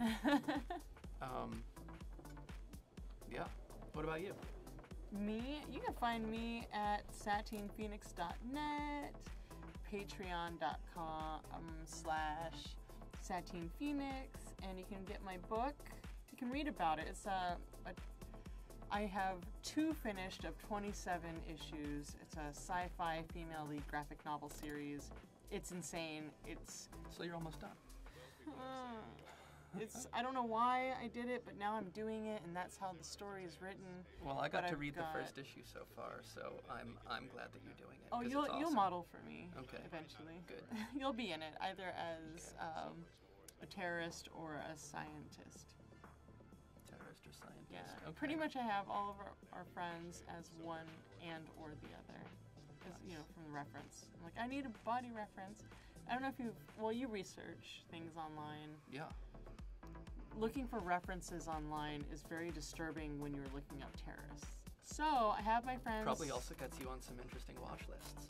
um, yeah. What about you? Me, you can find me at satine phoenix dot net, patreon dot com slash satine phoenix, and you can get my book. You can read about it. It's a, a I have two finished of twenty-seven issues. It's a sci-fi female lead graphic novel series. It's insane. It's So you're almost done. uh, it's I don't know why I did it, but now I'm doing it, and that's how the story is written. Well, I got But to I've read got- the first issue so far, so I'm I'm glad that you're doing it. Oh, 'cause you'll it's you'll awesome. model for me Okay. eventually. Good. You'll be in it either as um, a terrorist or a scientist. Terrorist or scientist. Yeah, Okay. pretty much I have all of our, our friends as one and or the other, as, you know, from the reference. I'm like, I need a body reference. I don't know if you, well, you research things online. Yeah. Looking for references online is very disturbing when you're looking up terrorists. So I have my friends. Probably also gets you on some interesting watch lists.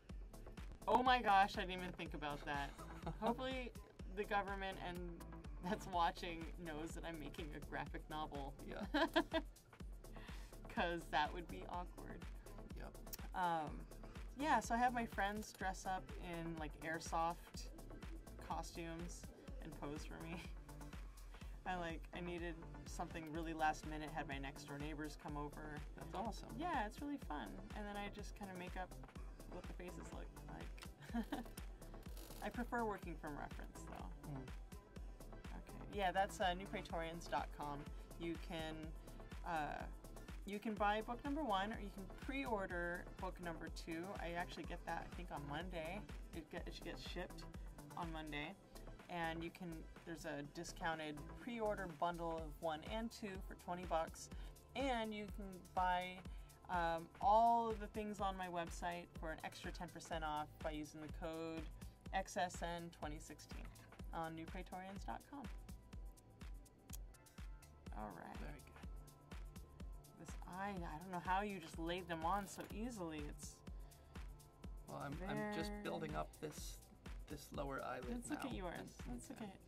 Oh my gosh, I didn't even think about that. Hopefully the government and that's watching knows that I'm making a graphic novel. Yeah. Because that would be awkward. Yep. Um, yeah, so I have my friends dress up in like airsoft costumes and pose for me. I like, I needed something really last minute, had my next door neighbors come over. That's awesome. Yeah, it's really fun. And then I just kind of make up what the faces look like. I prefer working from reference though. Mm. Okay. Yeah, that's uh, new praetorians dot com. You can uh, you can buy book number one, or you can pre-order book number two. I actually get that I think on Monday. It, get, it should get shipped on Monday, and you can. There's a discounted pre-order bundle of one and two for twenty bucks, and you can buy um, all of the things on my website for an extra ten percent off by using the code X S N twenty sixteen on new praetorians dot com. All right. Very good. This eye, I don't know how you just laid them on so easily. It's Well, I'm I'm just Very- building up this this lower eyelid let's now. look at yours. And- Let's look okay.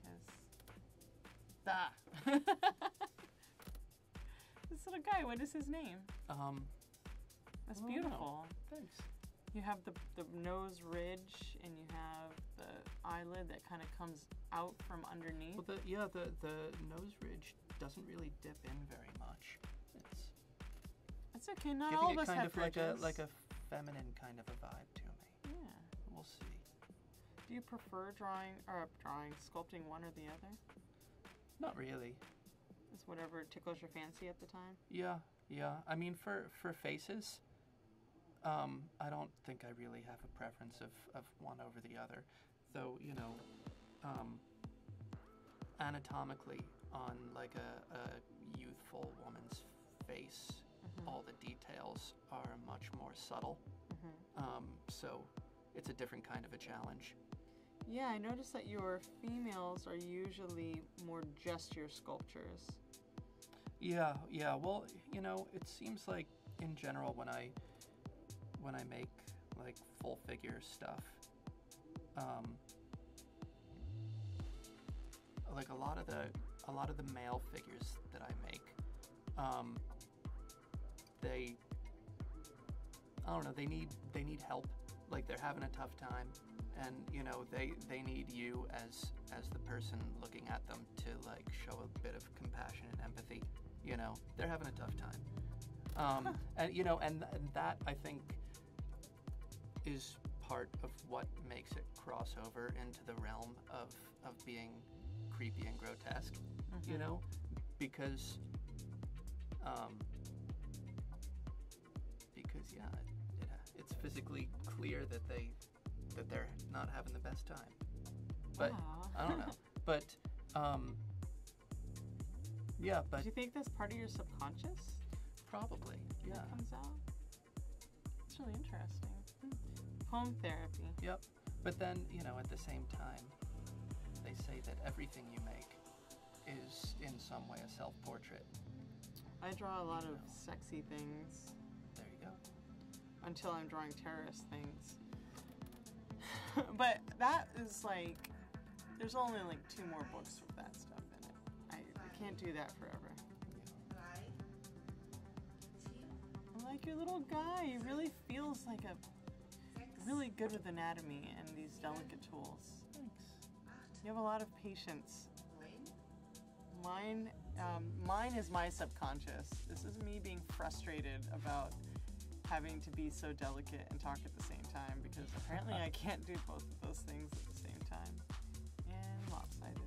at his. Ah. This little guy. What is his name? Um. That's I don't know. beautiful. Thanks. You have the the nose ridge, and you have the eyelid that kind of comes out from underneath. Well, the yeah the the nose ridge doesn't really dip in very much. It's It's okay. Not giving all it of us kind have of like a ridges. like a feminine kind of a vibe to me. Yeah. We'll see. Do you prefer drawing or drawing, sculpting one or the other? Not really. It's whatever tickles your fancy at the time. Yeah, yeah. I mean, for for faces, um, I don't think I really have a preference of, of one over the other. Though, you know, um, anatomically, on like a, a youthful woman's face, Mhm. all the details are much more subtle. Mhm. Um, so it's a different kind of a challenge. Yeah, I noticed that your females are usually more gesture sculptures. Yeah, yeah. Well, you know, it seems like in general when I when I make like full figure stuff, um, like a lot of the a lot of the male figures that I make, um, they I don't know, they need they need help. Like they're having a tough time, and you know they they need you as as the person looking at them to like show a bit of compassion and empathy. You know, they're having a tough time, um, huh. and you know, and, and that I think is part of what makes it cross over into the realm of of being creepy and grotesque. Mm-hmm. You know, because um, because yeah, it, it, it's physically clear that they that they're not having the best time. But wow. I don't know. But um, yeah, but do you think that's part of your subconscious? Probably. Yeah. That comes out. It's really interesting. Home therapy. Yep. But then, you know, at the same time, they say that everything you make is in some way a self-portrait. I draw a lot you of know. sexy things. There you go. Until I'm drawing terrorist things. But that is like, there's only like two more books with that stuff in it. I, I can't do that forever. I like your little guy. He really feels like a really good with anatomy and these delicate tools. Thanks. You have a lot of patience. Mine, um, mine is my subconscious. This is me being frustrated about having to be so delicate and talk at the same time because apparently I can't do both of those things at the same time. And lopsided.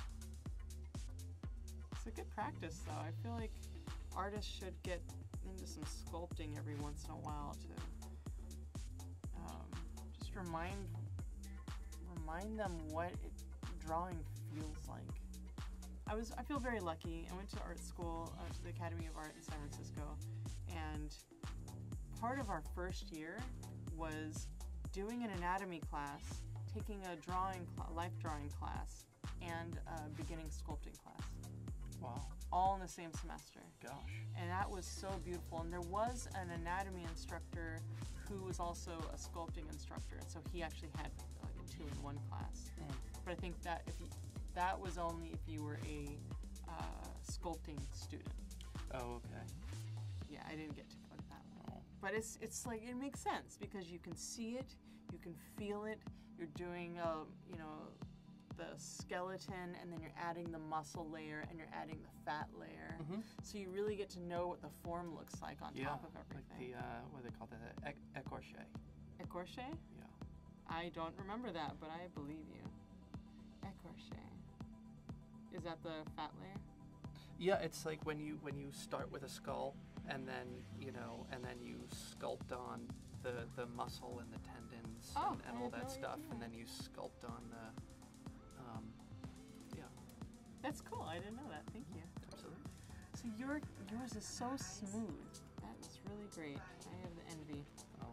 It's a good practice though. I feel like artists should get into some sculpting every once in a while to um, just remind remind them what it, drawing feels like. I was I feel very lucky. I went to art school, uh, to the Academy of Art in San Francisco, and part of our first year was doing an anatomy class, taking a drawing, cl- life drawing class, and a beginning sculpting class. Wow. All in the same semester. Gosh. And that was so beautiful. And there was an anatomy instructor who was also a sculpting instructor, and so he actually had like a two-in-one class. Mm. But I think that if you, that was only if you were a uh, sculpting student. Oh, okay. Yeah, I didn't get to go to that one. Oh. But it's it's like it makes sense because you can see it, you can feel it. You're doing um, you know, the skeleton, and then you're adding the muscle layer, and you're adding the fat layer. Mm-hmm. So you really get to know what the form looks like on Yeah, top of everything. like the, uh, what do they call that? E- écorché. Écorché? Yeah. I don't remember that, but I believe you. Écorché. Is that the fat layer? Yeah, it's like when you when you start with a skull, and then you know, and then you sculpt on the the muscle and the tendons Oh, and, and I all had that no stuff, idea. and then you sculpt on the. Um, yeah, That's cool. I didn't know that. Thank you. absolutely. So your yours is so smooth. That is really great. I have the envy. Oh,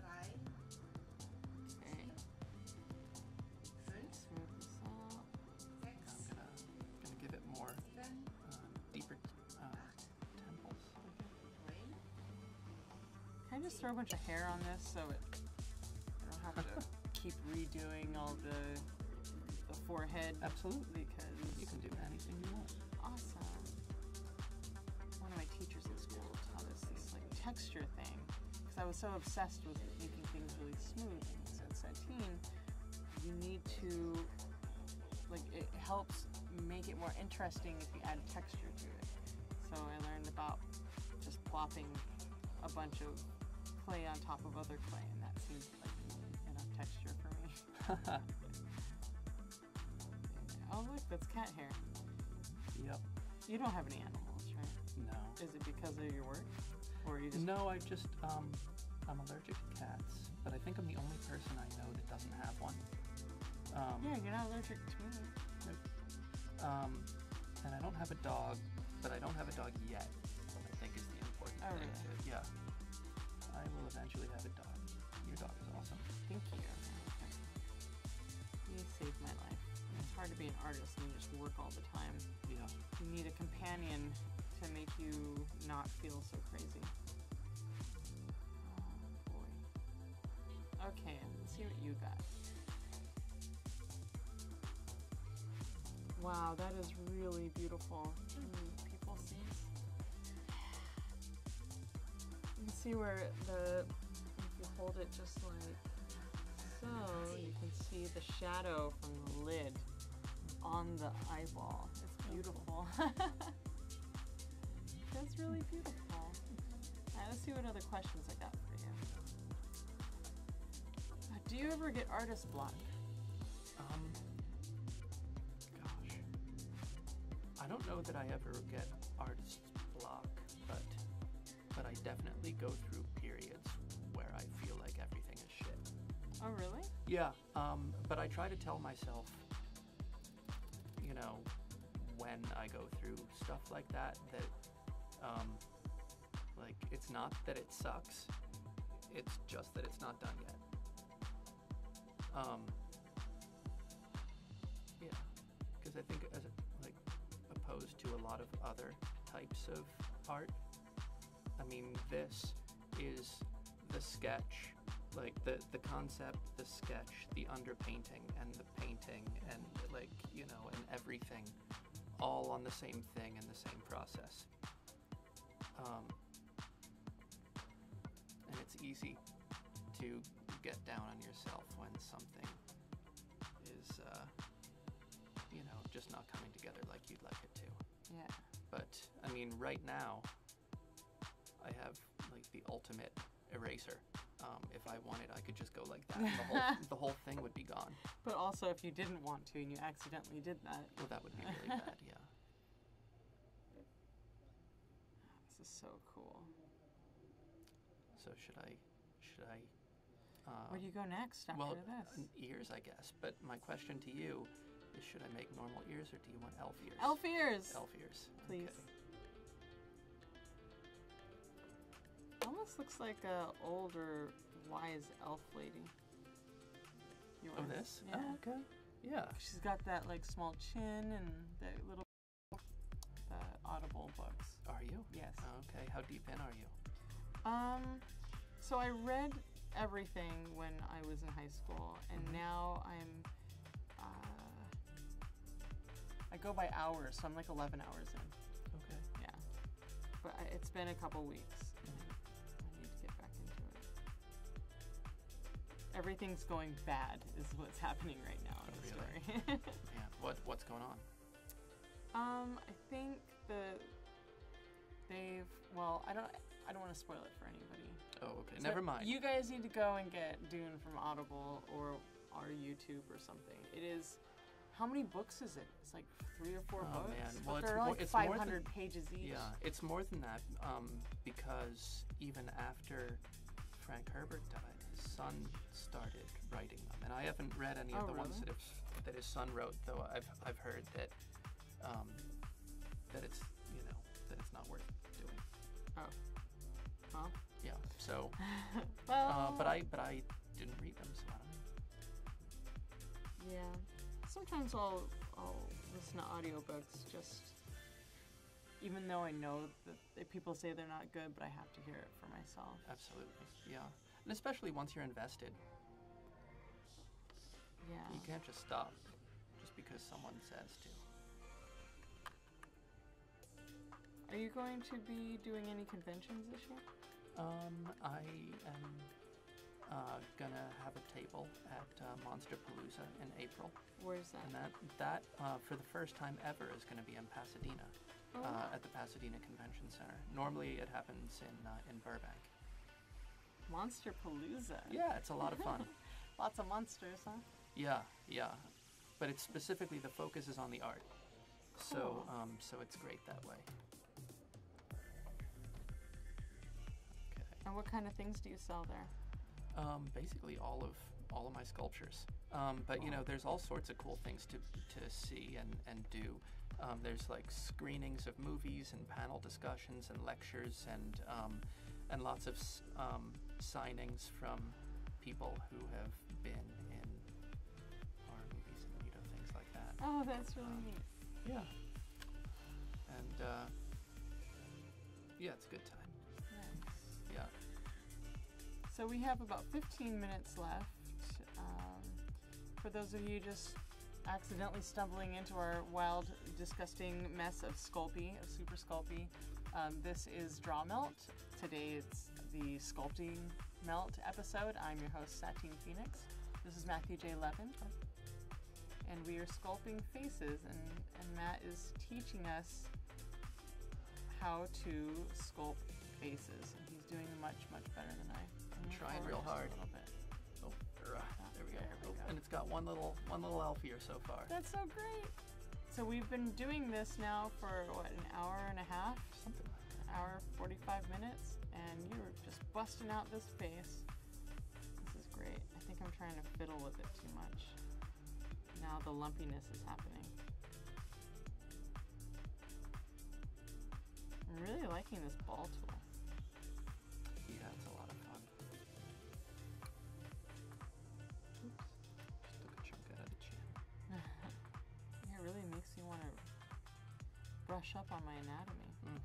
Okay. Smooth this out. I'm gonna gonna give it more um, deeper uh, temples. Can I just throw a bunch of hair on this so it I don't have to keep redoing all the the forehead? Absolutely. Because You can do anything you want. awesome. One of my teachers in school taught us this like texture thing because I was so obsessed with making things really smooth. And he said, Satine, you need to like it helps make it more interesting if you add texture to it. So I learned about just plopping a bunch of clay on top of other clay, and that seemed like enough texture for me. Oh look, that's cat hair. Yep. You don't have any animals, right? No. Is it because of your work? Or you just No, I just um, I'm allergic to cats, but I think I'm the only person I know that doesn't have one. Um, Yeah, you're not allergic to me. Um, and I don't have a dog, but I don't have a dog yet. I think is the important Oh, thing. really? To, yeah. I will eventually have a dog. Your dog is awesome. Thank you. an artist and you just work all the time. Yeah. You need a companion to make you not feel so crazy. Oh boy. Okay, let's see what you got. Wow, that is really beautiful. Can people see? You can see where the, if you hold it just like so, you can see the shadow from the lid on the eyeball. It's beautiful. That's really beautiful. Alright, let's see what other questions I got for you. Uh, do you ever get artist block? Um, gosh. I don't know that I ever get artist block, but but I definitely go through periods where I feel like everything is shit. Oh, really? Yeah, um, but I try to tell myself, you know, when I go through stuff like that, that, um, like, it's not that it sucks, it's just that it's not done yet. Um, yeah, because I think as, a, like, opposed to a lot of other types of art, I mean, this is the sketch, like the, the concept, the sketch, the underpainting, and the painting, and like, you know, and everything, all on the same thing in the same process. Um, and it's easy to get down on yourself when something is, uh, you know, just not coming together like you'd like it to. Yeah. But, I mean, right now, I have, like, the ultimate eraser. Um, if I wanted, I could just go like that, and the whole, the whole thing would be gone. But also, if you didn't want to and you accidentally did that. Well, that would be really bad, yeah. This is so cool. So should I, should I... Uh, Where do you go next after well, this? uh, ears, I guess. But my question to you is, should I make normal ears, or do you want elf ears? Elf ears! Elf ears. Please. Okay. Almost looks like a older, wise elf lady. Yours. Oh, this? Yeah. Oh, okay. Yeah. She's got that like small chin and the little the Audible books. Are you? Yes. Okay. How deep in are you? Um, so I read everything when I was in high school, and Mhm. now I'm. Uh, I go by hours, so I'm like eleven hours in. Okay. Yeah, but I, it's been a couple weeks. I need to get back into it. Everything's going bad, is what's happening right now in Oh, the really? story. Yeah. What What's going on? um, I think the they've well, I don't I don't want to spoil it for anybody. Oh, okay. So Never mind. You guys need to go and get Dune from Audible or our YouTube or something. It is. How many books is it? It's like three or four Oh, books. man. But Well, it's they're more- like it's more than- five hundred pages each. Yeah, it's more than that, um, because even after Frank Herbert died, his son started writing them, and I haven't read any of Oh, the ones really? that have, that his son wrote. Though I've I've heard that um, that it's you know that it's not worth doing. Oh. Well. Yeah. So, well. uh, but I but I didn't read them, so I don't know. Yeah. Sometimes I'll I'll listen to audiobooks just even though I know that that people say they're not good, but I have to hear it for myself. Absolutely. Yeah. And especially once you're invested, Yeah. you can't just stop just because someone says to. Are you going to be doing any conventions this year? Um, I am uh, gonna have a table at uh, Monsterpalooza in April, Where's that? and that that uh, for the first time ever is going to be in Pasadena, Oh, uh, wow. at the Pasadena Convention Center. Normally, it happens in uh, in Burbank. Monsterpalooza. Yeah, it's a lot of fun. Lots of monsters, huh? Yeah, yeah, but it's specifically the focus is on the art, so Cool. um, so it's great that way. Okay. And what kind of things do you sell there? Um, basically all of all of my sculptures. Um, but you know, there's all sorts of cool things to to see and and do. Um, there's like screenings of movies and panel discussions and lectures and um, and lots of s- um, signings from people who have been in horror movies and you know things like that. Oh, that's really neat. Yeah. And uh, yeah, it's a good time. Nice. Yeah. So we have about fifteen minutes left. Um, for those of you just accidentally stumbling into our wild, disgusting mess of Sculpey, of Super Sculpey, um, this is Draw Melt. Today it's the Sculpting Melt episode. I'm your host, Satine Phoenix. This is Matthew J. Levin. And we are sculpting faces, and, and Matt is teaching us how to sculpt faces. And he's doing much, much better than I. I'm trying real hard. A little bit. Oh, there, uh, there we go. There we go. And it's got one little one little elf here so far. That's so great. So we've been doing this now for what, an hour and a half? Something like that. An hour, forty-five minutes, and you're just busting out this face. This is great. I think I'm trying to fiddle with it too much. Now the lumpiness is happening. I'm really liking this ball tool. Yeah, it's a lot of fun. Oops. Just took a chunk out of the chin. Yeah, it really makes me want to brush up on my anatomy. Mm.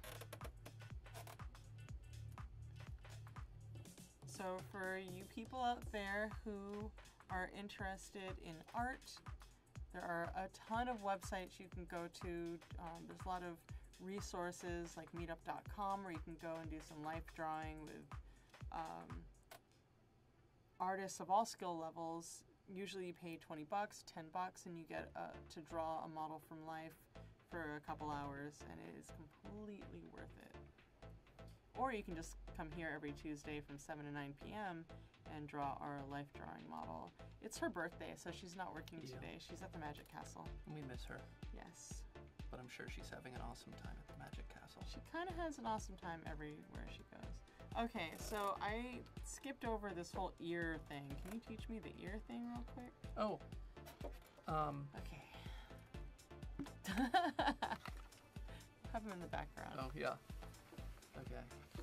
So for you people out there who are interested in art, there are a ton of websites you can go to. Um, there's a lot of resources like meetup dot com where you can go and do some life drawing with um, artists of all skill levels. Usually you pay twenty bucks, ten bucks, and you get uh, to draw a model from life for a couple hours, and it is completely worth it. Or you can just come here every Tuesday from seven to nine p m and draw our life drawing model. It's her birthday, so she's not working Yeah. today. She's at the Magic Castle. We miss her, Yes. but I'm sure she's having an awesome time at the Magic Castle. She kind of has an awesome time everywhere she goes. Okay, so I skipped over this whole ear thing. Can you teach me the ear thing real quick? Oh, um, Okay. Have him in the background. oh yeah. Okay.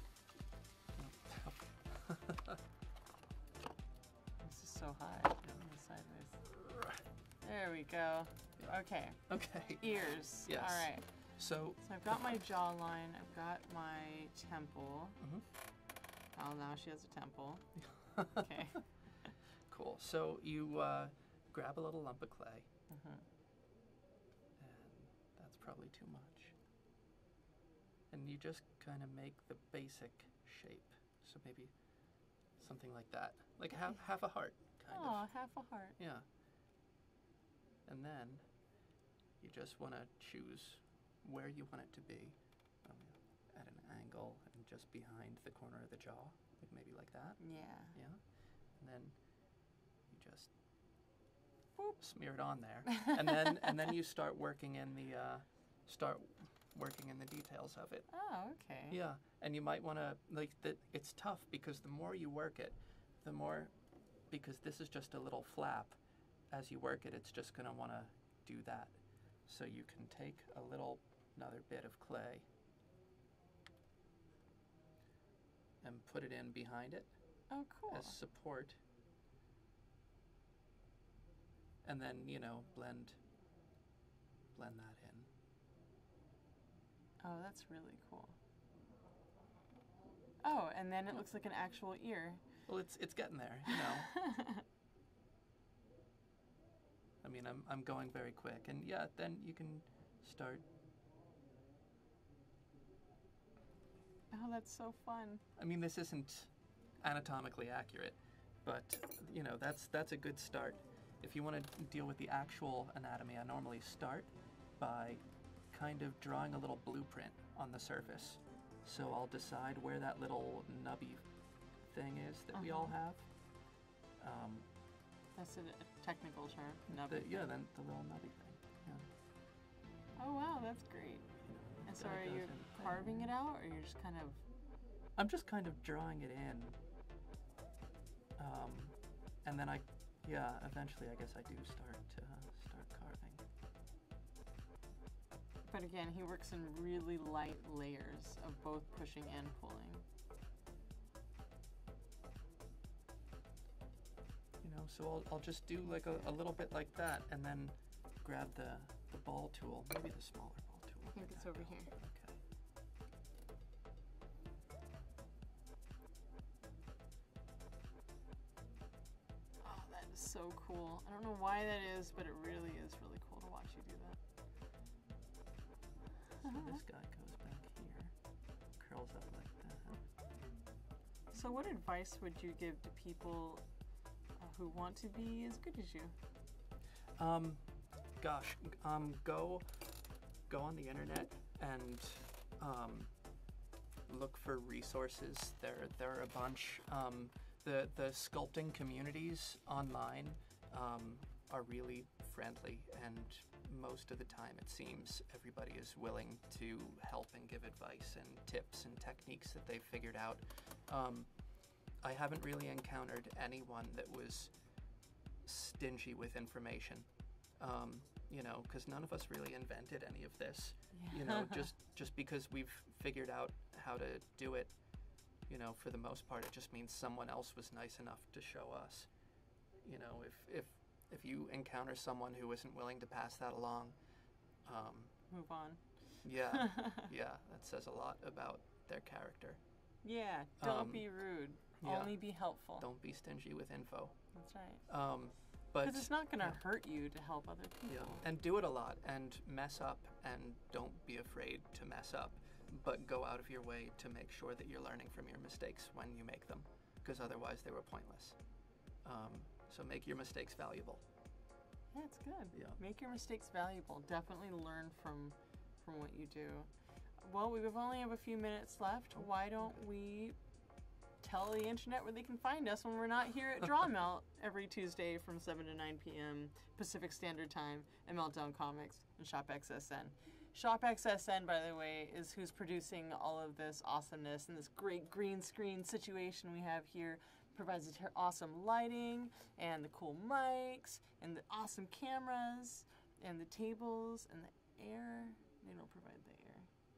This is so high. Get me sideways. There we go. Yeah. Okay. Okay. Ears. Yes. All right. So, So I've got my jawline. I've got my temple. mhm. Oh, now she has a temple. Okay. Cool. So you uh, grab a little lump of clay, Mhm. and that's probably too much. And you just kind of make the basic shape. So maybe something like that, like half half a heart, kind Oh, of. half a heart. Yeah. And then you just want to choose where you want it to be, um, at an angle and just behind the corner of the jaw, like maybe like that. Yeah. Yeah. And then you just Boop. smear it on there, and then and then you start working in the uh, start working in the details of it. Oh, okay. Yeah, and you might want to like that. It's tough because the more you work it, the more, because this is just a little flap. As you work it, it's just gonna want to do that. So you can take a little another bit of clay and put it in behind it Oh, cool. as support, and then you know blend blend that in. Oh, that's really cool. Oh, and then it looks like an actual ear. Well, it's it's getting there, you know. I mean, I'm I'm going very quick, and yeah, then you can start. Oh, that's so fun. I mean, this isn't anatomically accurate, but you know, that's that's a good start. If you want to deal with the actual anatomy, I normally start by kind of drawing a little blueprint on the surface. So I'll decide where that little nubby thing is that we all have. Um, That's a, a technical term. the, Nubby yeah, thing. then the little nubby thing. Yeah. Oh, wow, that's great. You know, And so that are you goes in carving there. it out, or you're just kind of... I'm just kind of drawing it in. Um, and then I, yeah, eventually I guess I do start to uh, start carving. But again, he works in really light layers of both pushing and pulling. You know, so I'll, I'll just do like a, a little bit like that, and then grab the, the ball tool, maybe the smaller ball tool. I think it's over here. Okay. Oh, that is so cool. I don't know why that is, but it really is really cool to watch you do that. So this guy goes back here, curls up like that. So what advice would you give to people uh, who want to be as good as you? Um, gosh, um, go, go on the internet and um, look for resources. There, there are a bunch. Um, the the sculpting communities online um, are really friendly, and most of the time, it seems everybody is willing to help and give advice and tips and techniques that they've figured out. Um, I haven't really encountered anyone that was stingy with information, um, you know, because none of us really invented any of this. Yeah. You know, just just because we've figured out how to do it, you know, for the most part, it just means someone else was nice enough to show us. You know, if if if you encounter someone who isn't willing to pass that along, um, Move on. yeah, yeah, that says a lot about their character. Yeah, don't Um, be rude. yeah. Only be helpful. Don't be stingy with info. That's right. Um, but Because it's not going to yeah. hurt you to help other people. Yeah, and do it a lot, and mess up, and don't be afraid to mess up, but go out of your way to make sure that you're learning from your mistakes when you make them, because otherwise they were pointless. Um, so make your mistakes valuable. Yeah, it's good. Yeah. Make your mistakes valuable. Definitely learn from from what you do. Well, we only have a few minutes left. Why don't we tell the internet where they can find us when we're not here at Draw Melt every Tuesday from seven to nine p.m. Pacific Standard Time at Meltdown Comics and Shop X S N. Shop X S N, by the way, is who's producing all of this awesomeness and this great green screen situation we have here. Provides the ter- awesome lighting and the cool mics and the awesome cameras and the tables and the air. They don't provide the air.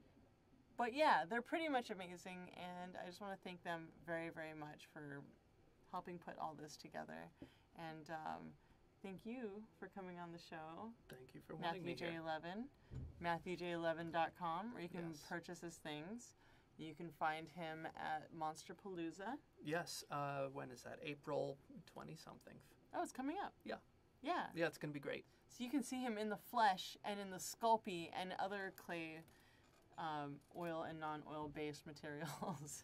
But yeah, they're pretty much amazing, and I just want to thank them very, very much for helping put all this together. And um, thank you for coming on the show. Thank you for wanting me Matthew J here. eleven, Matthew J eleven dot com, where you can Yes. purchase his things. You can find him at Monsterpalooza. Yes, uh, when is that? April twenty-something. Oh, it's coming up. Yeah. Yeah. Yeah, it's going to be great. So you can see him in the flesh and in the Sculpey and other clay, um, oil and non-oil based materials.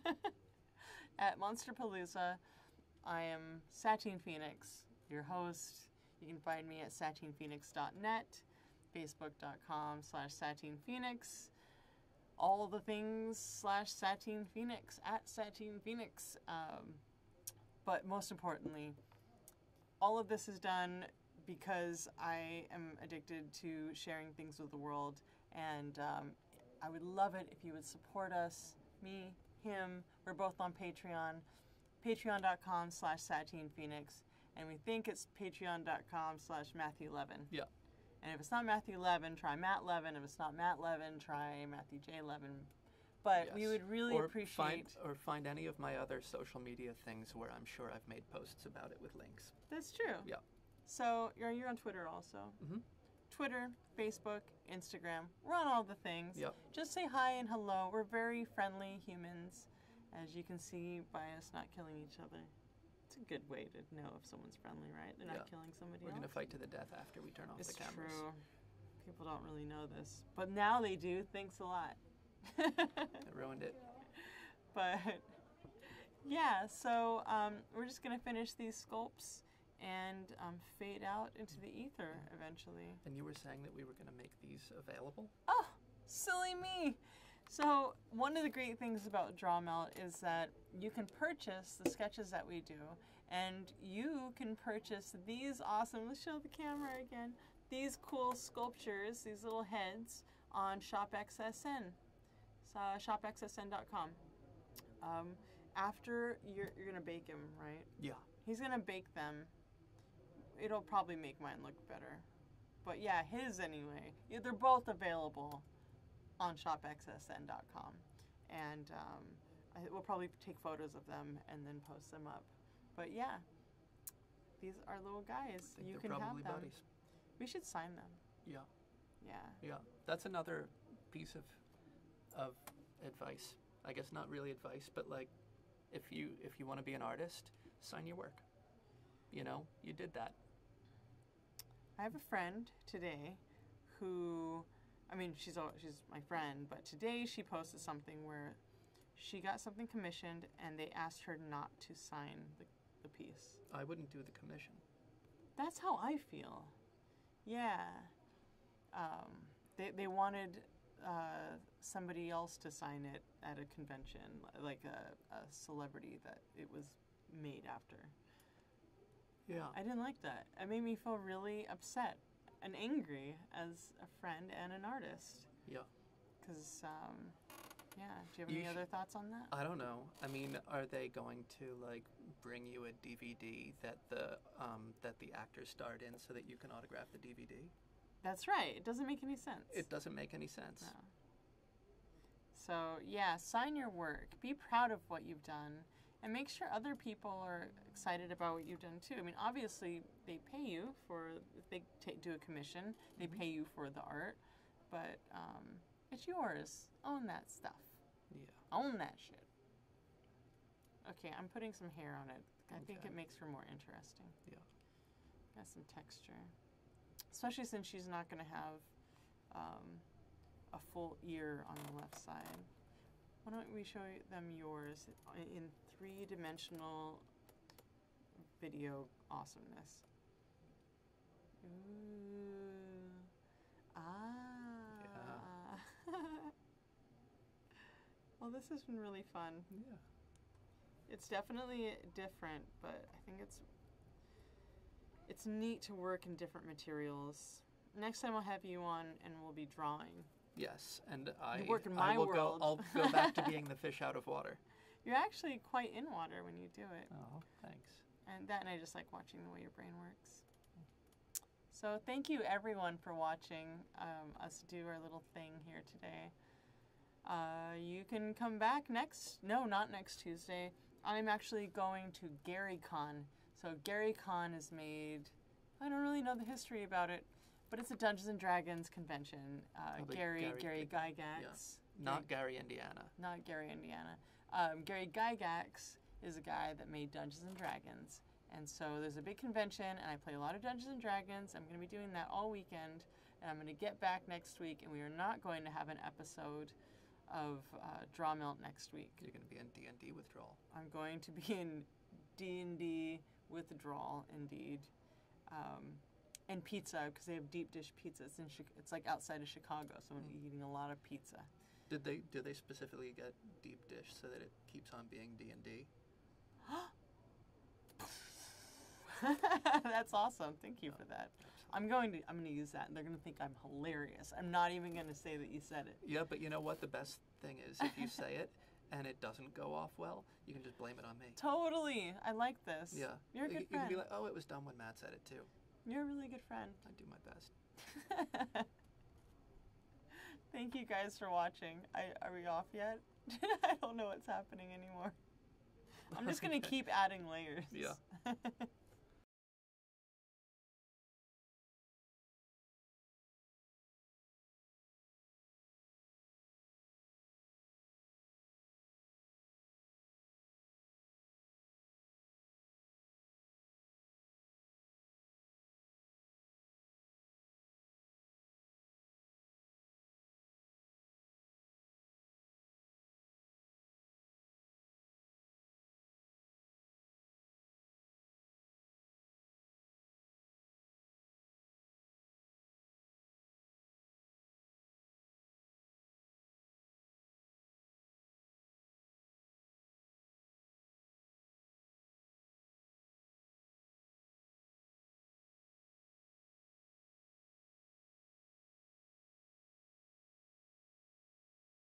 At Monsterpalooza, I am Satine Phoenix, your host. You can find me at satine phoenix dot net, facebook.com slash Satine Phoenix. All the things slash Satine Phoenix at Satine Phoenix. Um, but most importantly, all of this is done because I am addicted to sharing things with the world, and um, I would love it if you would support us, me, him. We're both on Patreon, patreon.com slash Satine Phoenix, and we think it's patreon.com slash Matthew Levin. Yeah. And if it's not Matthew Levin, try Matt Levin. If it's not Matt Levin, try Matthew J. Levin. But we Yes. would really or appreciate... Find, or find any of my other social media things where I'm sure I've made posts about it with links. That's true. Yeah. So you're, you're on Twitter also. Mm-hmm. Twitter, Facebook, Instagram. We're on all the things. Yep. Just say hi and hello. We're very friendly humans, as you can see by us not killing each other. It's a good way to know if someone's friendly, right? They're not Yeah. killing somebody We're else. going to fight to the death after we turn off It's the cameras. true. People don't really know this. But now they do. Thanks a lot. I ruined it. But yeah, so um, we're just going to finish these sculpts and um, fade out into the ether eventually. And you were saying that we were going to make these available? Oh, silly me. So one of the great things about Draw Melt is that you can purchase the sketches that we do, and you can purchase these awesome, let's show the camera again, these cool sculptures, these little heads on Shop X S N, so shop x s n dot com. Um, after you're, you're going to bake him, right? Yeah. He's going to bake them. It'll probably make mine look better. But yeah, his anyway. Yeah, they're both available on shop x s n dot com. And um, I, we'll probably take photos of them and then post them up. But yeah, these are little guys. I think You they're can have probably them. buddies. We should sign them. Yeah. Yeah. Yeah. That's another piece of of advice. I guess not really advice, but like if you if you want to be an artist, sign your work. You know, you did that. I have a friend today who, I mean, she's al- she's my friend, but today she posted something where she got something commissioned and they asked her not to sign the, the piece. I wouldn't do the commission. That's how I feel. Yeah. Um, they, they wanted uh, somebody else to sign it at a convention, like a, a celebrity that it was made after. Yeah. I didn't like that. It made me feel really upset and angry as a friend and an artist. Yeah. Because, um, yeah, do you have You any sh- other thoughts on that? I don't know. I mean, are they going to like bring you a D V D that the um, that the actors starred in so that you can autograph the D V D? That's right. It doesn't make any sense. It doesn't make any sense. No. So, yeah, sign your work. Be proud of what you've done. And make sure other people are excited about what you've done, too. I mean, obviously, they pay you for, if they ta- do a commission, they Mhm. pay you for the art. But um, it's yours. Own that stuff. Yeah. Own that shit. Okay, I'm putting some hair on it. I think Okay. it makes her more interesting. Yeah. Got some texture. Especially since she's not going to have um, a full ear on the left side. Why don't we show them yours in three-dimensional video awesomeness. Ooh. Ah. Yeah. Well, this has been really fun. Yeah. It's definitely different, but I think it's it's neat to work in different materials. Next time I'll have you on and we'll be drawing. Yes, and I, work in I my will world. go. I'll go back to being the fish out of water. You're actually quite in water when you do it. Oh, thanks. And that and I just like watching the way your brain works. So thank you everyone for watching um, us do our little thing here today. Uh, you can come back next, no, not next Tuesday. I'm actually going to GaryCon. So GaryCon is made, I don't really know the history about it, but it's a Dungeons and Dragons convention. Uh, Probably Gary, Gary- Gary Gygax. Yeah. Not Gary, Indiana. Not Gary, Indiana. Um, Gary Gygax is a guy that made Dungeons and Dragons. And so there's a big convention, and I play a lot of Dungeons and Dragons. I'm going to be doing that all weekend, and I'm going to get back next week, and we are not going to have an episode of uh, Draw Melt next week. You're going to be in D and D withdrawal. I'm going to be in D and D withdrawal, indeed. Um, and pizza, because they have deep dish pizza. It's, in, Chi- it's like outside of Chicago, so I'm Mm. eating a lot of pizza. Did they do they specifically get deep dish so that it keeps on being D and D? That's awesome. Thank you for that. I'm going to I'm going to use that, and they're going to think I'm hilarious. I'm not even going to say that you said it. Yeah, but you know what? The best thing is if you say it and it doesn't go off well, you can just blame it on me. Totally. I like this. Yeah. You're a you, good you friend. can be like, oh, it was done when Matt said it too. You're a really good friend. I do my best. Thank you guys for watching. I, are we off yet? I don't know what's happening anymore. I'm just going to Okay. keep adding layers. Yeah.